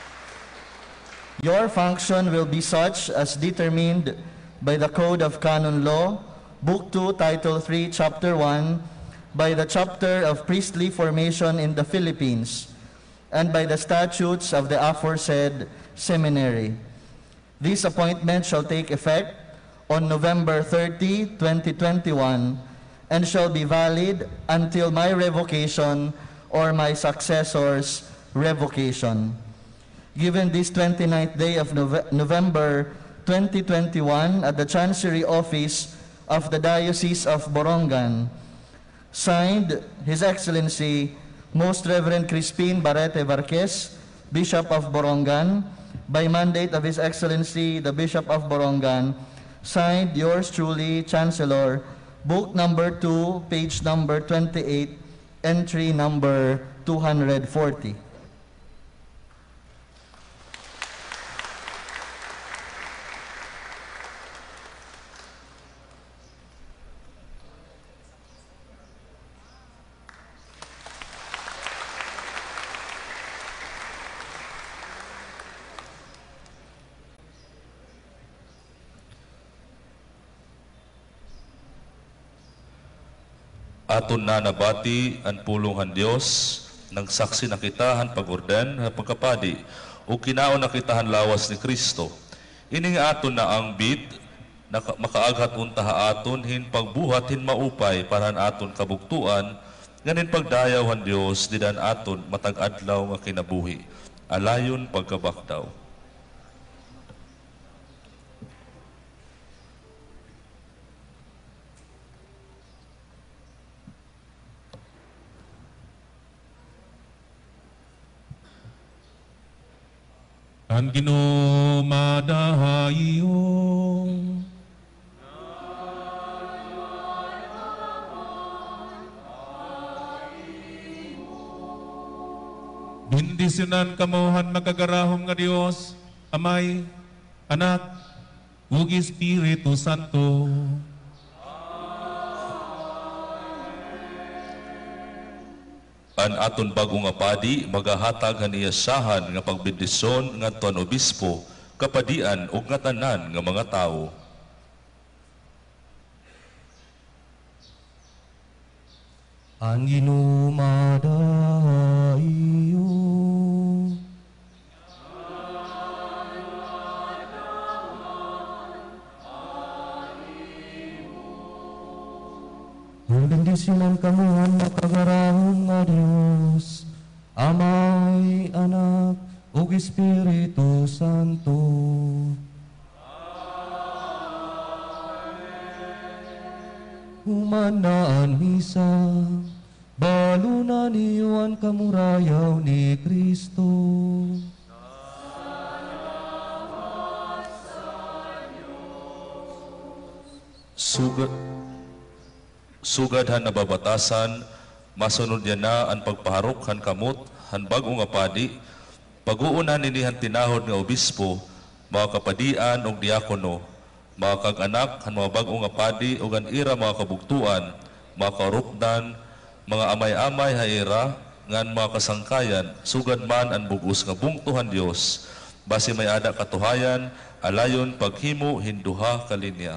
[SPEAKER 15] Your function will be such as determined by the Code of Canon Law, Book 2, Title 3, Chapter 1, by the Chapter of Priestly Formation in the Philippines, and by the statutes of the aforesaid seminary. These appointments shall take effect on November 30, 2021, and shall be valid until my revocation or my successor's revocation. Given this 29th day of November 2021 at the Chancery Office of the Diocese of Borongan, signed, His Excellency, Most Reverend Crispin Barrete Varquez, Bishop of Borongan, by mandate of His Excellency, the Bishop of Borongan, signed, yours truly, Chancellor, book number 2, page number 28, entry number 240.
[SPEAKER 2] Aton na nabati ang pulungan Dios, nagsaksi na kitahan pag-orden, pagkapadi, o kinaon na kitahan lawas ni Kristo. Ining aton na ang bid, na makaaghat untaha aton, hin pagbuhat, hin maupay, parahan aton kabuktuan, nganin pagdayaw han Dios, didan aton matag-adlaw nga kinabuhi. Alayon pagkabakdaw.
[SPEAKER 1] Ang Ginoo madahayo. Bindisinan kamohan makagarahom nga Dios, Amay, Anak, ug Espiritu Santo.
[SPEAKER 2] An aton bagong nga padi, magahatag han iyasahan nga pagbendisyon nga tuan obispo, kapadian ug nga tanan nga mga tao.
[SPEAKER 9] Ang Ginoo madahayo. Bendisinan kamuhan makagarahong nga Dios, Amay, Anak, ug ug Espiritu Santo. Humanaan misa, balunan iwan kamurayaw ni Kristo.
[SPEAKER 2] Sugadhan na babatasan, masunod niya na ang pagpaharok han kamot, han bago nga padi, pag-uunan ninihan tinahod nga obispo, mga kapadian o diakono, mga kag-anak, han mga bago nga padi o ira mga kabugtuan, mga karupdan, mga amay-amay haira, ngan mga kasangkayan, sugad man ang bugos nga bungtuhan Dios, basi may ada katuhayan, alayon paghimo hinduha kalinya.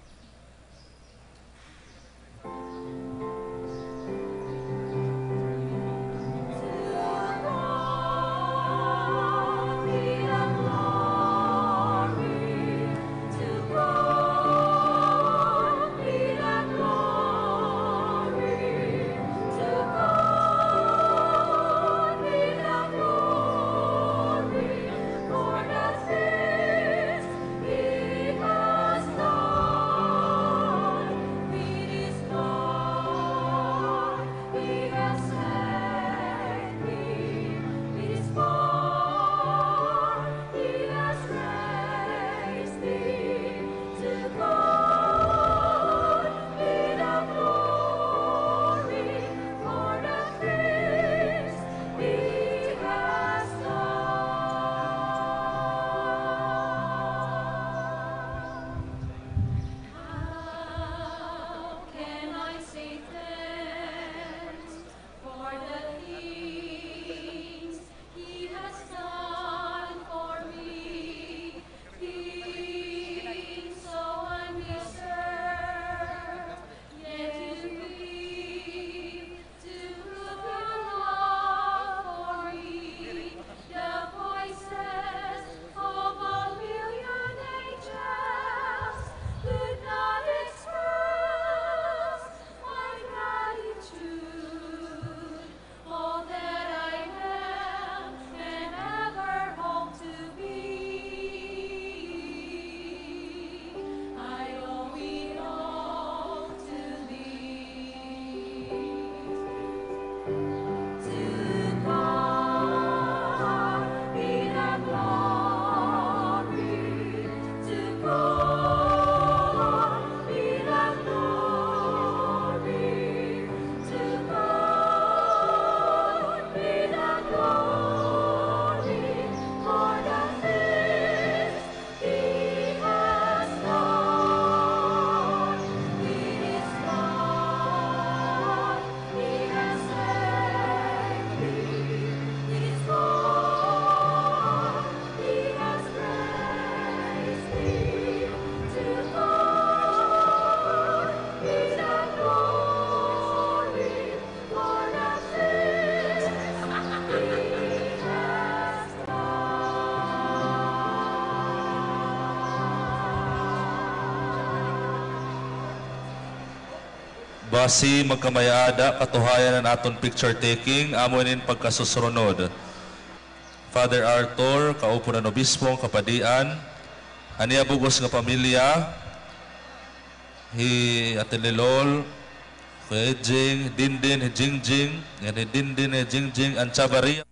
[SPEAKER 2] Basi magkamayada, katuhayan ang aton picture taking, amonin pagkasusunod. Father Arthur, kaupo ng obispong kapadian, aniya bugos nga pamilya, Atililol, Kuya Jing, Dindin, Jingjing, Dindin, Jingjing, ang Chabaria.